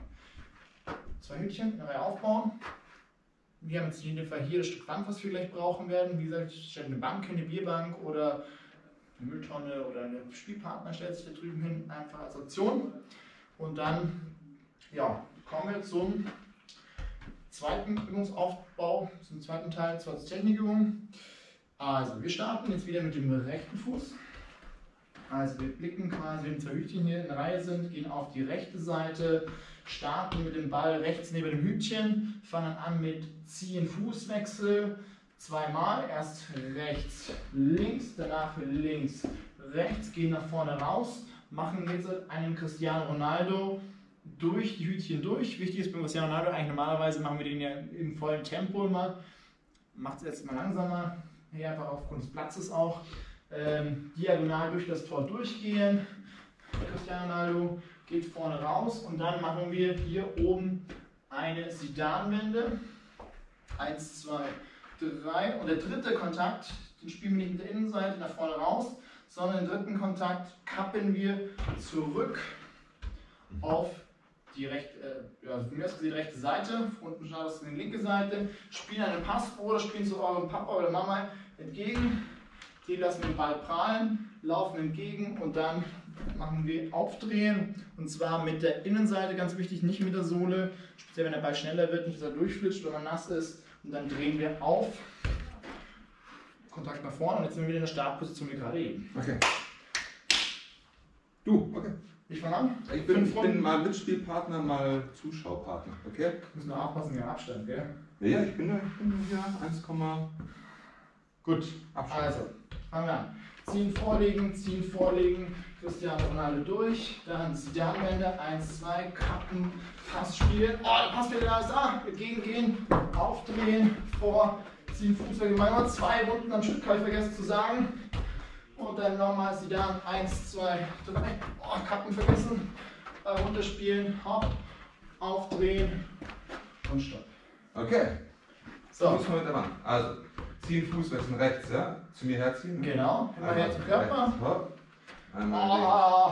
Zwei Hütchen in der Reihe aufbauen. Wir haben jetzt in dem Fall hier das Stück Wand, was wir gleich brauchen werden. Wie gesagt, stellt eine Bank hin, eine Bierbank oder eine Mülltonne oder einen Spielpartner stellt sich da drüben hin, einfach als Option. Und dann ja, kommen wir zum zweiten Übungsaufbau, zum zweiten Teil, zur Technikübung. Also, wir starten jetzt wieder mit dem rechten Fuß. Also, wir blicken quasi, wenn zwei Hütchen hier in Reihe sind, gehen auf die rechte Seite, starten mit dem Ball rechts neben dem Hütchen, fangen an mit Ziehen, Fußwechsel, zweimal, erst rechts, links, danach links, rechts, gehen nach vorne raus, machen jetzt einen Cristiano Ronaldo durch die Hütchen durch. Wichtig ist beim Cristiano Ronaldo, eigentlich normalerweise machen wir den ja im vollen Tempo immer, macht es jetzt mal langsamer. Hier einfach aufgrund des Platzes auch ähm, diagonal durch das Tor durchgehen. Cristiano Ronaldo geht vorne raus und dann machen wir hier oben eine Zidane-Wende. Eins, zwei, drei. Und der dritte Kontakt, den spielen wir nicht mit der Innenseite nach vorne raus, sondern den dritten Kontakt kappen wir zurück auf die rechte, äh, ja, von mir aus gesehen rechte Seite, unten schaut es in die linke Seite, spielen einen Pass oder spielen zu eurem Papa oder Mama entgegen, die lassen den Ball prallen, laufen entgegen und dann machen wir Aufdrehen und zwar mit der Innenseite, ganz wichtig, nicht mit der Sohle, speziell wenn der Ball schneller wird, nicht dass er durchflitscht, wenn er nass ist und dann drehen wir auf, Kontakt nach vorne und jetzt sind wir wieder in der Startposition wie gerade eben. Okay. Du, okay. Ich fange an. Ich bin, bin mal Mitspielpartner, mal Zuschaupartner, okay? Müssen wir aufpassen, wir haben Abstand, gell? Ja, ja, ich bin da, ich bin hier eins, gut, Abstand. Also, fangen wir an. Ziehen, vorlegen, ziehen, vorlegen, Cristiano Ronaldo durch, dann Zidane-Wende, eins, zwei, Kappen, Pass spielen, oh, der Pass wieder da ist, ah, dagegen gehen, aufdrehen, vor, ziehen, Fußweg, manchmal zwei Runden am Stück, habe ich vergessen zu sagen. Und dann nochmal Zidane, eins, zwei, drei, oh, Kappen vergessen, äh, runterspielen, hopp, aufdrehen und stopp. Okay. So. Fuß mit der Wand. Also, ziehen, Fußwechsel rechts, ja? Zu mir herziehen. Genau, immer her zum Körper. Rechts, hopp. Einmal Oh.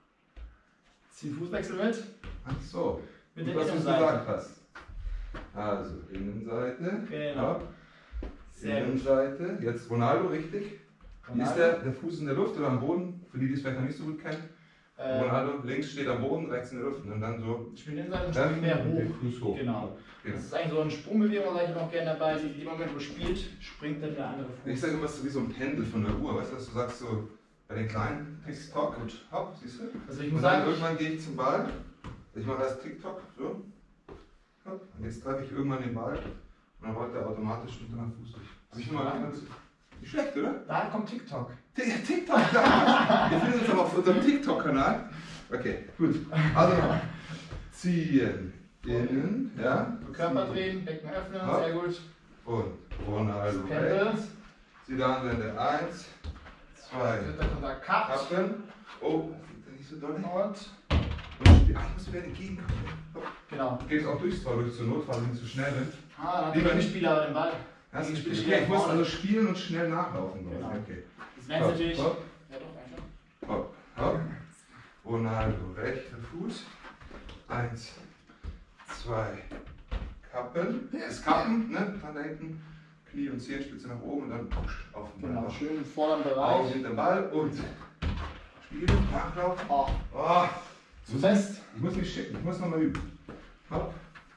Ziehen Fußwechsel mit. Ach so. Mit der was du Innenseite. gesagt hast. Also, Innenseite. Genau. Hopp. Sehr gut. Innenseite. Jetzt Ronaldo, richtig? Wie ist der, der Fuß in der Luft oder am Boden? Für die, die es vielleicht noch nicht so gut kennen. Ähm, Ronaldo links steht am Boden, rechts in der Luft und dann so. Ich spiele Innenseite und spiele mehr hoch. Den Fuß hoch. Genau. Genau. Das ist eigentlich so eine Sprungbewegung, sage ich auch gerne dabei. In dem Moment, wo er spielt, springt dann der andere Fuß. Ich sage immer so wie so ein Pendel von der Uhr, weißt du, dass du sagst so, bei den kleinen TikTok, gut, hopp, siehst du? Also ich muss Und dann sagen, irgendwann gehe ich zum Ball, ich mache erst TikTok, so, hopp, und jetzt treffe ich irgendwann den Ball und dann rollt der automatisch mit deinem Fuß durch. Also ich mal ganz, nicht schlecht, oder? da kommt TikTok. T- TikTok, da! Wir finden uns aber auf unserem TikTok-Kanal. Okay, gut. Also nochmal. Ziehen, innen, ja. Körper drehen, Becken öffnen, Hopp. sehr gut. Und Ronaldo Pendel. rechts. Zidane-Wende eins, zwei, Dritter Kontakt, Cut. Kappen. Oh, das sieht ja nicht so doll. Und, Ach, ich muss wieder entgegenkommen. genau. Geht es auch durchs Tor durch zur Not, weil ich nicht zu schnell bin. Ah, dann hat Lieber der nicht. Spieler aber den Ball. Das ist Gegenspieler okay. steht Ich muss vorne. also spielen und schnell nachlaufen. Genau. Okay. Das wäre jetzt natürlich. Hopp, Ja, doch, eigentlich schon. hopp, hopp. Ronaldo, rechter Fuß. Eins, zwei, Kappen. Das Kappen, ne? Dann da hinten. Knie und Zehenspitze nach oben und dann push, auf den Ball. Genau, schön im vorderen Auf Bereich. hinter den Ball und spielen, nachlaufen. Oh, Oh, zu fest. ich muss mich schicken, ich muss nochmal üben. Hopp,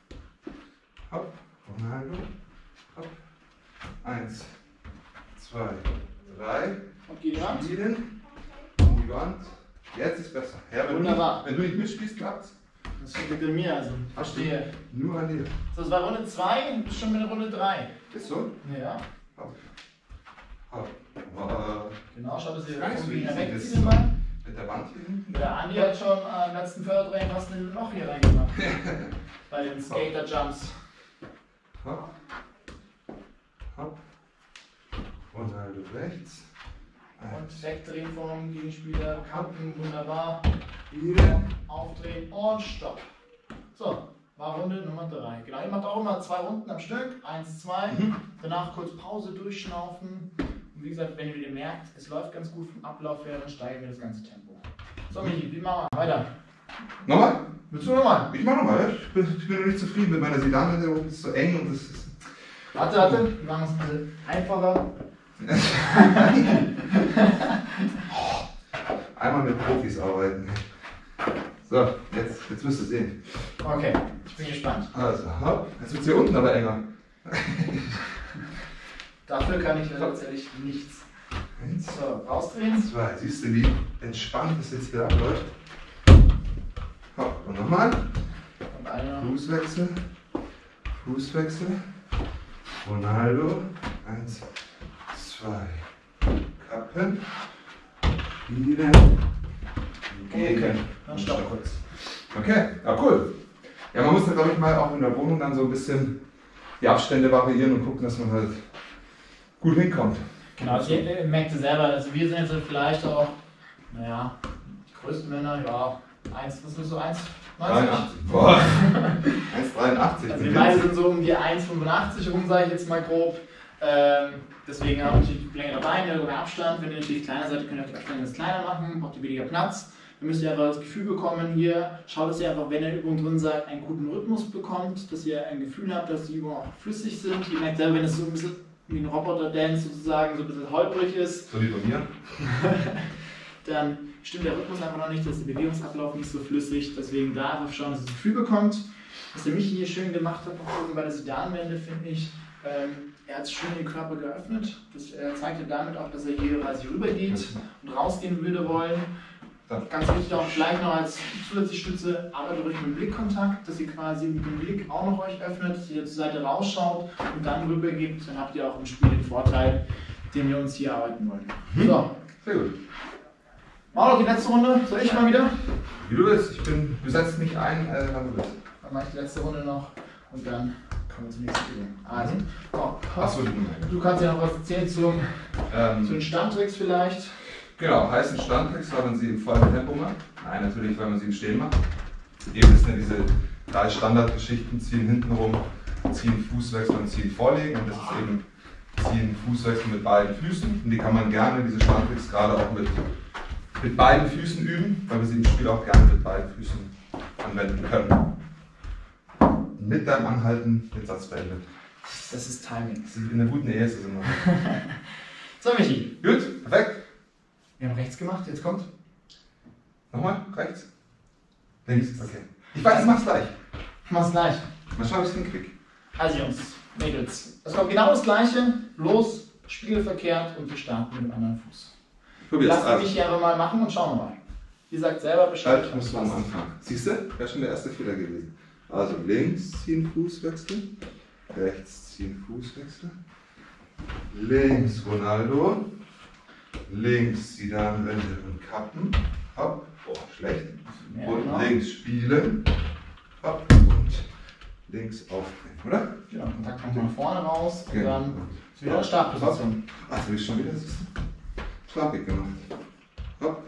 hopp, Ronaldo, hopp. Eins, zwei, drei. Und gegen die Wand. Spielen, um die Wand. Jetzt ist besser. Ja, wenn, Wunderbar. Du, wenn du nicht mitspielst, klappt's. Das liegt an mir, also. Verstehe. Nur an dir. So, das war Runde zwei und schon mit Runde drei. Ist so? Ja. Hopp, hopp. hopp. Genau, schaut, dass ihr Gar nicht so irgendwie easy, wegzieht das- den Ball. Mit der Wand hier hinten. Der Andi hat schon äh, im letzten Fördertraining fast ein Loch hier reingemacht. Bei den Skater-Jumps. Hopp, hopp, Ronaldo rechts. Und wegdrehen vom Gegenspieler, Kappen, wunderbar. Wieder. Aufdrehen und Stopp. So, war Runde Nummer drei. Genau, ihr macht auch immer zwei Runden am Stück. Eins, zwei. Mhm. Danach kurz Pause, durchschnaufen. Und wie gesagt, wenn ihr wieder merkt, es läuft ganz gut vom Ablauf her, dann steigen wir das ganze Tempo. So, Michi, wie machen wir weiter? Nochmal? Willst du nochmal? Ich mach nochmal, ja. Ich bin, ich bin noch nicht zufrieden mit meiner Sidan, das ist so eng und das ist. Warte, warte, wir machen es ein bisschen einfacher. Einmal mit Profis arbeiten. So, jetzt, jetzt müsst ihr sehen. Okay, ich bin gespannt. Also, hopp. Jetzt wird es hier unten aber enger. Dafür kann ich tatsächlich nichts. Eins, So, rausdrehen. zwei. Siehst du, wie entspannt das jetzt hier abläuft? Hopp, und nochmal. Und einer. Fußwechsel. Fußwechsel. Ronaldo. Eins, zwei. Kappen. Wieder. Okay, Gegen. dann stopp kurz. Okay, ja cool. Ja, man muss da glaube ich mal auch in der Wohnung dann so ein bisschen die Abstände variieren und gucken, dass man halt gut hinkommt. Genau, also ihr merkt ihr selber, also wir sind jetzt vielleicht auch, naja, die größten Männer, ja, eins, was ist so, eins neunzig? dreiundachtzig. Boah. eins dreiundachtzig. Also die meisten sind so um die eins fünfundachtzig rum, sage ich jetzt mal grob. Ähm, deswegen haben wir natürlich längere Beine, mehr Abstand. Wenn ihr natürlich kleiner seid, könnt ihr auch die Abstände jetzt kleiner machen, braucht ihr weniger Platz. Dann müsst ihr einfach das Gefühl bekommen hier, schaut, dass ihr einfach, wenn ihr Übung drin seid, einen guten Rhythmus bekommt, dass ihr ein Gefühl habt, dass die Übungen auch flüssig sind. Ihr merkt selber, wenn es so ein bisschen wie ein Roboter-Dance sozusagen, so ein bisschen holprig ist, So wie bei mir. dann stimmt der Rhythmus einfach noch nicht, dass der Bewegungsablauf nicht so flüssig. Deswegen da einfach schauen, dass ihr das Gefühl bekommt. Was der Michi hier schön gemacht hat, auch oben bei der Sidan-Wende, finde ich, ähm, er hat schön den Körper geöffnet. Das äh, zeigt er damit auch, dass er hier quasi rübergeht und rausgehen würde wollen. Ganz wichtig auch vielleicht noch als zusätzliche Stütze, arbeitet ruhig mit dem Blickkontakt, dass ihr quasi mit dem Blick auch noch euch öffnet, dass ihr zur Seite rausschaut und dann rübergebt. Dann habt ihr auch im Spiel den Vorteil, den wir uns hier arbeiten wollen. Mhm. So, Sehr gut. machen wir noch die letzte Runde. Soll ich mal wieder? Wie du willst, ich bin, du setzt mich ein, äh, wann du willst. Dann mache ich die letzte Runde noch und dann kommen wir zur nächsten Übung. Also, oh, Achso, du. du kannst ja noch was erzählen zum, Ähm, zu den Standtricks vielleicht. Genau, heißen Standtricks, weil man sie im vollen Tempo macht. Nein, natürlich, weil man sie im Stehen macht. Eben ist ja diese drei Standardgeschichten, ziehen hinten rum, ziehen Fußwechsel und ziehen vorlegen. Und das ist eben ziehen Fußwechsel mit beiden Füßen. Und die kann man gerne, diese Standtricks, gerade auch mit, mit beiden Füßen üben, weil wir sie im Spiel auch gerne mit beiden Füßen anwenden können. Mit deinem Anhalten den Satz beendet. Das ist Timing. In einer guten Ehe ist es immer. So, Michi. Gut, perfekt. Wir haben rechts gemacht, jetzt kommt. Nochmal, rechts. Links, okay. Ich weiß, ich mach's gleich. Ich mach's gleich. Mal schauen, ob ich's hinkrieg. Also Jungs, Mädels, es kommt genau das gleiche, bloß spiegelverkehrt und wir starten mit dem anderen Fuß. Probier's. Lasst Also, mich hier einfach mal machen und schauen wir mal. Ihr sagt selber Bescheid. halt, muss man am Anfang. Siehst du? Wäre schon der erste Fehler gewesen. Also links ziehen Fußwechsel, rechts ziehen Fußwechsel, links Ronaldo, links Sidan, Wende und Kappen, hopp, oh, schlecht, Ja, und genau. links spielen, hopp, und links aufdrehen, oder? Genau, Kontakt kommt nach vorne raus und Genau. dann ist wieder eine Startposition. Ach, das habe ich schon wieder, siehst du? Schlafig gemacht. Hopp.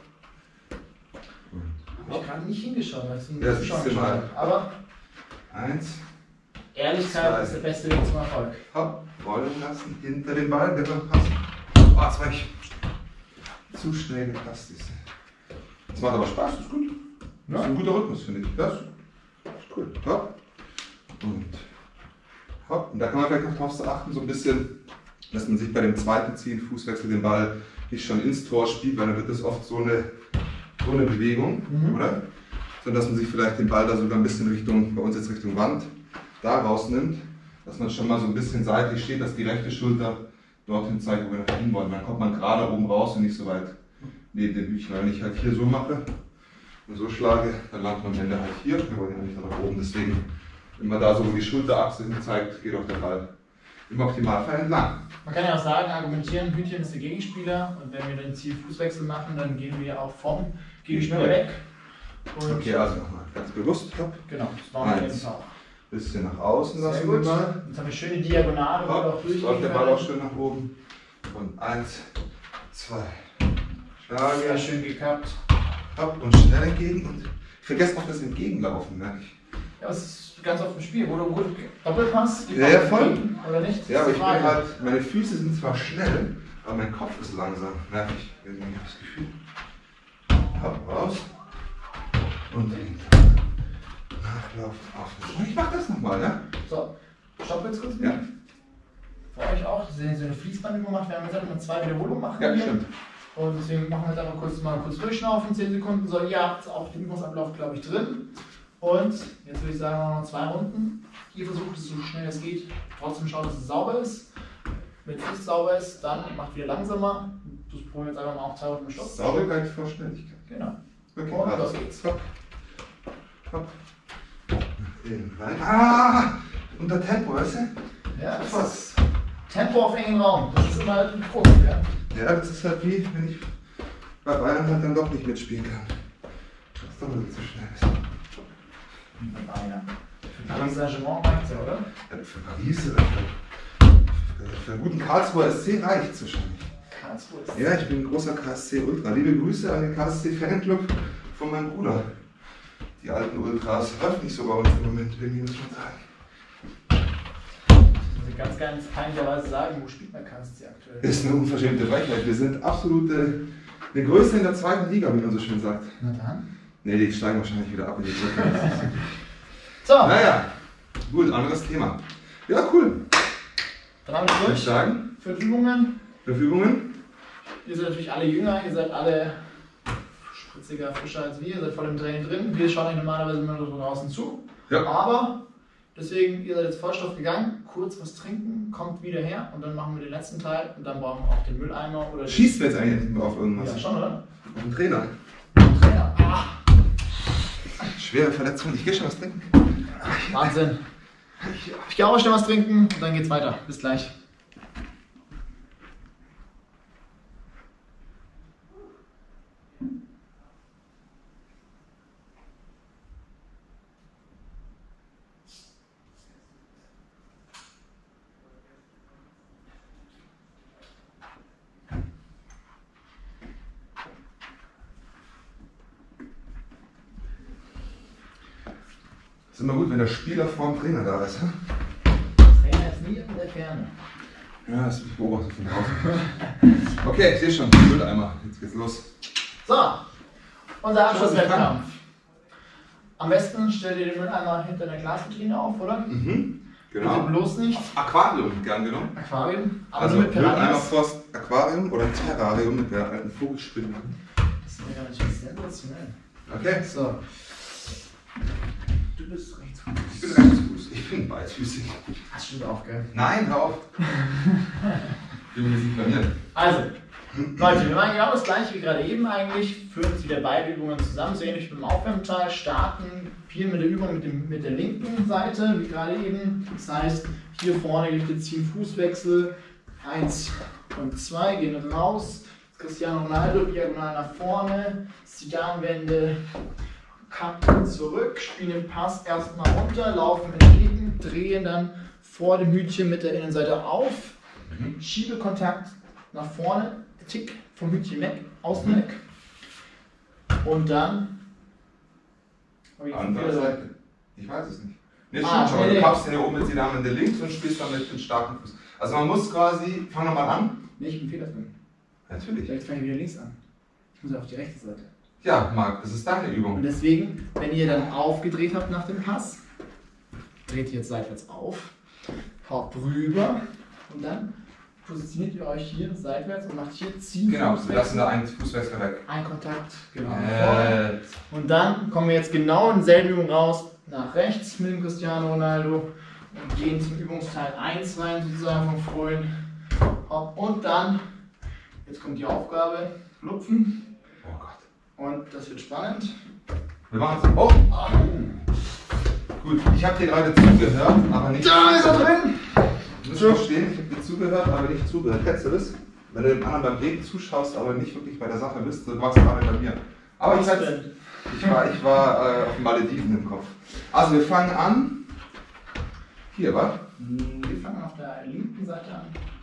Habe ich gerade nicht hingeschaut, weil es ein Ja, das Zuschauer ist immer- geschaut hat. Aber Eins, Ehrlichkeit Zwei. ist der beste Weg zum Erfolg. hopp, rollen lassen, hinter den Ball, der wird passen. Oh, jetzt war ich zu schnell gepasst. Ist. Das macht aber Spaß, das ist gut. Das ist ein guter Rhythmus, finde ich. Das ist cool. Hopp. Und hopp. Und da kann man vielleicht noch drauf achten, so ein bisschen, dass man sich bei dem zweiten Ziehen, Fußwechsel, den Ball nicht schon ins Tor spielt, weil dann wird das oft so eine, so eine Bewegung, Mhm. oder? Sondern dass man sich vielleicht den Ball da sogar ein bisschen Richtung, bei uns jetzt Richtung Wand, da rausnimmt, dass man schon mal so ein bisschen seitlich steht, dass die rechte Schulter dorthin zeigt, wo wir nach hinten wollen. Dann kommt man gerade oben raus und nicht so weit neben dem Hütchen. Wenn ich halt hier so mache und so schlage, dann landet man am Ende halt hier. Wir wollen ja nicht nach oben, deswegen immer da so, wo die Schulterachse hin zeigt, geht auch der Ball im Optimalfall entlang. Man kann ja auch sagen, argumentieren, Hütchen ist der Gegenspieler und wenn wir den Zielfußwechsel machen, dann gehen wir auch vom Gegenspieler weg. Und Okay, also nochmal ganz bewusst. Hopp. genau, das machen wir Eins. jetzt auch. Bisschen nach außen Sehr lassen gut. wir mal. Jetzt haben wir schöne Diagonale, wo wir Hopp, auch jetzt durchgehen läuft der Ball können. auch schön nach oben. und eins, zwei. Sehr Schlage. schön gekappt. Ab und schnell entgegen. Und ich vergesse auch das Entgegenlaufen, merke ich. Ja, das ist ganz oft im Spiel, wo du gut Doppelpass, die Ja, ja, voll. oder nicht? Ja, aber ich bin Frage. halt, meine Füße sind zwar schnell, aber mein Kopf ist langsam, merke ich. Irgendwie habe ich das Gefühl. Ab, raus. Und dahinter. Nachlaufen, auf. Und ich mach das nochmal, ne? So, stopp jetzt kurz. Ja. Für euch auch, dass ihr so eine Fließbandübung macht. Wir haben gesagt, wir zwei Wiederholungen machen. Ja, hier. stimmt. Und deswegen machen wir jetzt einfach kurz mal kurz durchschnaufen, zehn Sekunden. So, ihr habt auch den Übungsablauf, glaube ich, drin. Und jetzt würde ich sagen, machen wir noch zwei Runden. Ihr versucht es so schnell es geht, trotzdem schaut, dass es sauber ist. Wenn es nicht sauber ist, dann macht wieder langsamer. Das probieren wir jetzt einfach mal auf zwei Runden Stopp. Sauberkeit vor Schnelligkeit. Genau. Okay, Und also. los geht's. Hopp. Hopp. In rein. Ah! Unter Tempo, weißt du? Ja, das Was? ist Tempo auf engen Raum. Das ist immer ein Druck. Ja? Ja, das ist halt wie, wenn ich bei Bayern halt dann doch nicht mitspielen kann. Das ist doch ein bisschen zu schnell ist. Mit einer. Für Paris Saint-Germain reicht es ja, oder? Ja, für Paris oder für, für einen guten Karlsruher S C reicht es wahrscheinlich. Karlsruhe ist. Ja, ich bin ein großer K S C Ultra. Liebe Grüße an den K S C Fanclub von meinem Bruder. Die alten Ultras. Läuft nicht so bei uns im Moment, will ich muss schon sagen. Muss ich ganz, ganz peinlicherweise sagen, wo spielt man K S C aktuell? Ist eine unverschämte Frechheit. Wir sind absolute, eine Größe in der zweiten Liga, wie man so schön sagt. Na dann. Ne, die steigen wahrscheinlich wieder ab in die dritte. So, Naja, gut, anderes Thema. Ja, cool. dann haben wir Würde ich durch. sagen, Fünf Übungen. Verfügungen? Ihr seid natürlich alle jünger, ihr seid alle spritziger, frischer als wir, ihr seid voll im Training drin. Wir schauen euch normalerweise immer nur draußen zu. Ja. Aber deswegen, ihr seid jetzt Vollstoff gegangen, kurz was trinken, kommt wieder her und dann machen wir den letzten Teil und dann brauchen wir auch den Mülleimer oder Schießt du jetzt eigentlich nicht mehr auf irgendwas? Ja, schon, oder? Auf den Trainer. Trainer. Ah, Schwere Verletzung. Ich gehe schon was trinken. Wahnsinn. Ich gehe auch schnell was trinken und dann geht's weiter. Bis gleich. Ist immer gut, wenn der Spieler vor dem Trainer da ist. Hm? Trainer ist nie in der Ferne. Ja, das beobachte ich von draußen. Okay, ich sehe schon. Mülleimer. Jetzt geht's los. So, unser Abschlusswettkampf. Am besten stellt ihr den Mülleimer hinter der Glasvitrine auf, oder? Mhm. Bitte Genau. bloß nicht Aquarium, gern genommen. Aquarium, aber Also nur mit Mülleimer Piranhas. vor das Aquarium oder Terrarium mit der alten Vogelspinne. Das wäre natürlich sensationell. Okay. So. Du bist Rechtsfuß. Ich bin Rechtsfuß. Ich bin beidfüßig. Das stimmt auch, gell? Nein, hör auf. Ich will mich nicht blamieren. Also, Leute, wir machen genau das gleiche wie gerade eben eigentlich. Führen jetzt wieder beide Übungen zusammen, so ähnlich wie beim Aufwärmteil. Starten hier mit der Übung mit, dem, mit der linken Seite, wie gerade eben. Das heißt, hier vorne gibt es jetzt hier einen Fußwechsel. Eins und zwei gehen raus. Cristiano Ronaldo diagonal nach vorne. Die Darmwände. Kappen zurück, spielen den Pass erstmal runter, laufen entgegen, drehen dann vor dem Hütchen mit der Innenseite auf, Mhm. Schiebekontakt nach vorne, Tick vom Hütchen weg, außen weg und dann hab ich Andere wieder- Seite. Ich weiß es nicht. Nee, Ah, stimmt schon, aber nee, du nee. kappst den hier oben mit den Armen links und spielst dann mit dem starken Fuß. Also man muss quasi, fang nochmal an. Nee, ich bin fehlerfrei. Natürlich. Jetzt fange ich wieder links an. Ich muss auf die rechte Seite. Ja, Marc, das ist deine Und Übung. deswegen, wenn ihr dann aufgedreht habt nach dem Pass, dreht ihr jetzt seitwärts auf, haut rüber und dann positioniert ihr euch hier seitwärts und macht hier ziehen. Genau, wir lassen da einen Fußwechsel weg. Ein Kontakt, genau. Äh, Und dann kommen wir jetzt genau in derselben Übung raus, nach rechts mit dem Cristiano Ronaldo und gehen zum Übungsteil eins rein, sozusagen vom vorhin. Hopp, und dann, jetzt kommt die Aufgabe, lupfen oh Gott. und das wird spannend. Wir machen es. Oh! Gut, ich habe dir gerade zugehört, aber nicht. Da ist er drin! Du musst verstehen, ich habe dir zugehört, aber nicht zugehört. Kennst du das? Wenn du dem anderen beim Reden zuschaust, aber nicht wirklich bei der Sache bist, so warst du gerade bei mir. Aber ich, Was hatte- denn? ich war, ich war äh, auf den Malediven im Kopf. Also wir fangen an. Hier, wa? Wir fangen auf der linken Seite an.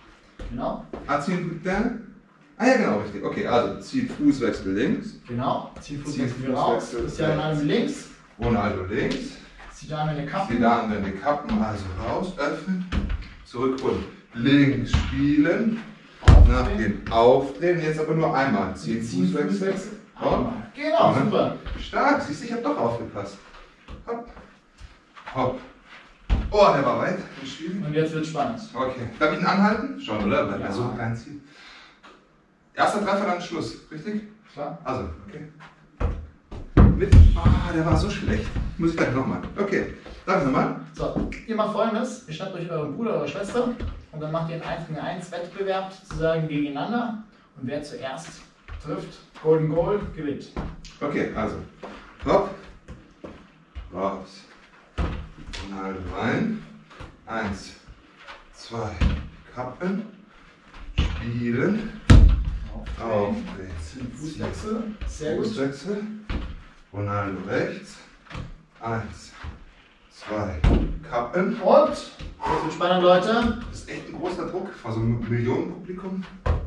Genau. Ah, ziehen, dann. Ah ja, genau, richtig. Okay, also zieht Fußwechsel links. Genau. Zieht Fußwechsel Zieht wieder raus. Fußwechsel Cristiano Ronaldo links. Ronaldo links. Zieht da eine Kappe. Zieht da an die Kappen, also raus, öffnen, zurückholen. Links spielen. Nachgehen, aufdrehen. Jetzt aber nur einmal. Ziehen Fußwechsel. Einmal. Genau, super. Stark, siehst du, ich habe doch aufgepasst. Hopp. Hopp. Oh, der war weit. Und jetzt wird spannend. Okay. Darf ich ihn anhalten? Schon, oder? Weil ja. er so klein zieht. Erster Treffer, dann Schluss. Richtig? Klar. Also, okay. Mit. Ah, der war so schlecht. Muss ich gleich nochmal. Okay. Darf ich nochmal? So, ihr macht Folgendes. Ihr schnappt euch euren Bruder oder Schwester und dann macht ihr einen eins gegen eins Wettbewerb sozusagen gegeneinander. Und wer zuerst trifft, Golden Goal, gewinnt. Okay, also. Hopp. Raus. Ronaldo rein. Eins, zwei, Kappen. Spielen. Aufdrehen. Fußwechsel. Sehr gut. Fußwechsel. Ronaldo rechts. Eins, zwei, Kappen. Und, jetzt wird spannend, Leute. Das ist echt ein großer Druck vor so einem Millionenpublikum.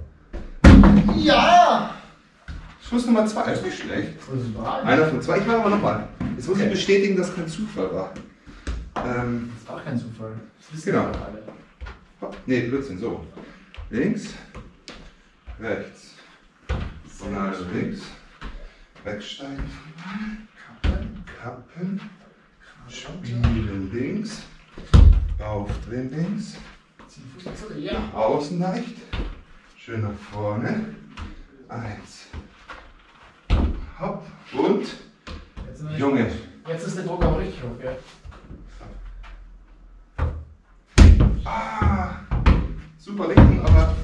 Ja! Schuss Nummer zwei, ist nicht schlecht. Das ist wahr. Einer von zwei, ich mache aber nochmal. Jetzt muss Okay. ich bestätigen, dass kein Zufall war. Ähm, Das ist auch kein Zufall. Das wissen Genau. wir doch alle. hopp. Nee, Blödsinn, so. Links, rechts. Ronaldo links. Wegsteigen. Kappen. Kappen. Spielen links. Aufdrehen links. Ziehen Fußwechsel. Ja. Außen leicht. Schön nach vorne. Eins. Hopp. Und. Jetzt sind wir Junge. nicht- Jetzt ist der Druck aber richtig hoch, gell? Ah. Super Richtung, aber.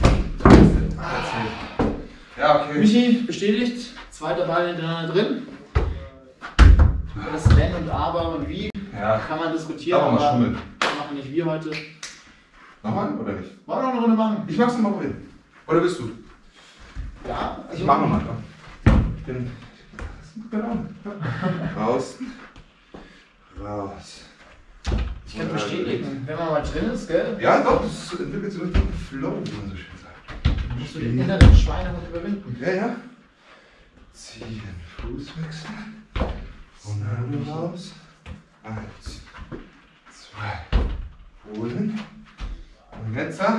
Ja, okay. Michi bestätigt, zweiter Ball hintereinander drin. Über das Wenn und Aber und Wie Ja. kann man diskutieren, Da wollen wir aber schummeln. das machen nicht wir heute. Nochmal oder nicht? Wollen wir noch eine Runde machen? Ich mag's nochmal gewinnen. Oder bist du? Ja, also Ich mach nochmal. Ich bin. Das ist gut gelaunt. Außen. Raus. ich kann bestätigen, wenn man mal drin ist, gell, Ja, doch, das entwickelt sich richtig Flow, wie man so schön sagt. musst du den inneren Schweinehund überwinden. Ja, ja. Ziehen, Fußwechsel. Ronaldo raus. Eins, zwei, holen. Und jetzt. Beides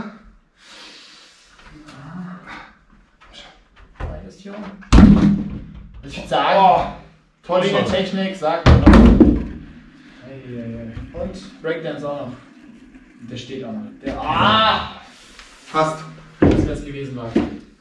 hier. Also ich würde sagen, Oh, tolle schon. Technik, sagt man noch. Ei, ei, ei. Und Breakdance auch noch. Der steht auch noch. Der, ah! Fast. Das wäre es gewesen war.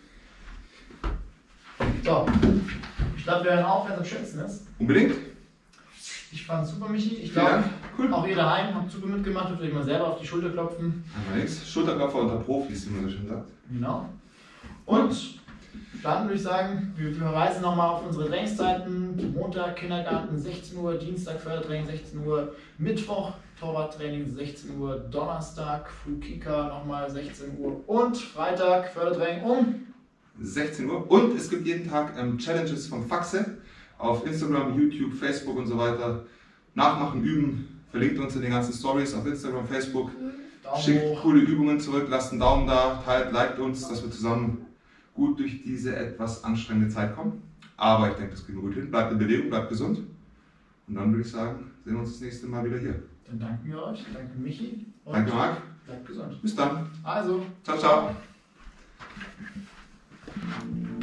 So, ich glaube, wir hören auf, wenn es am schönsten ist. Unbedingt. Ich fand es super, Michi. Ich Vielen glaube, Dank. Cool. auch ihr daheim habt super mitgemacht, dürft euch mal selber auf die Schulter klopfen. Aber nichts. Schulterklopfer unter Profis, wie man so schön sagt. Genau. Und dann würde ich sagen, wir verweisen nochmal auf unsere Trainingszeiten. Montag Kindergarten sechzehn Uhr, Dienstag Fördertraining sechzehn Uhr, Mittwoch Torwarttraining sechzehn Uhr, Donnerstag Frühkicker nochmal sechzehn Uhr und Freitag Fördertraining um sechzehn Uhr. Und es gibt jeden Tag ähm, Challenges vom Faxe auf Instagram, YouTube, Facebook und so weiter. Nachmachen, üben. Verlinkt uns in den ganzen Stories auf Instagram, Facebook. Daumen Schickt hoch. coole Übungen zurück, lasst einen Daumen da, teilt, liked uns, dass wir zusammen gut durch diese etwas anstrengende Zeit kommen. Aber ich denke, das kriegen wir gut hin. Bleibt in Bewegung, bleibt gesund. Und dann würde ich sagen, sehen wir uns das nächste Mal wieder hier. Dann danken wir euch, danke Michi und Danke, Marc. bleibt gesund. Bis dann. Also, Ciao, ciao. ciao.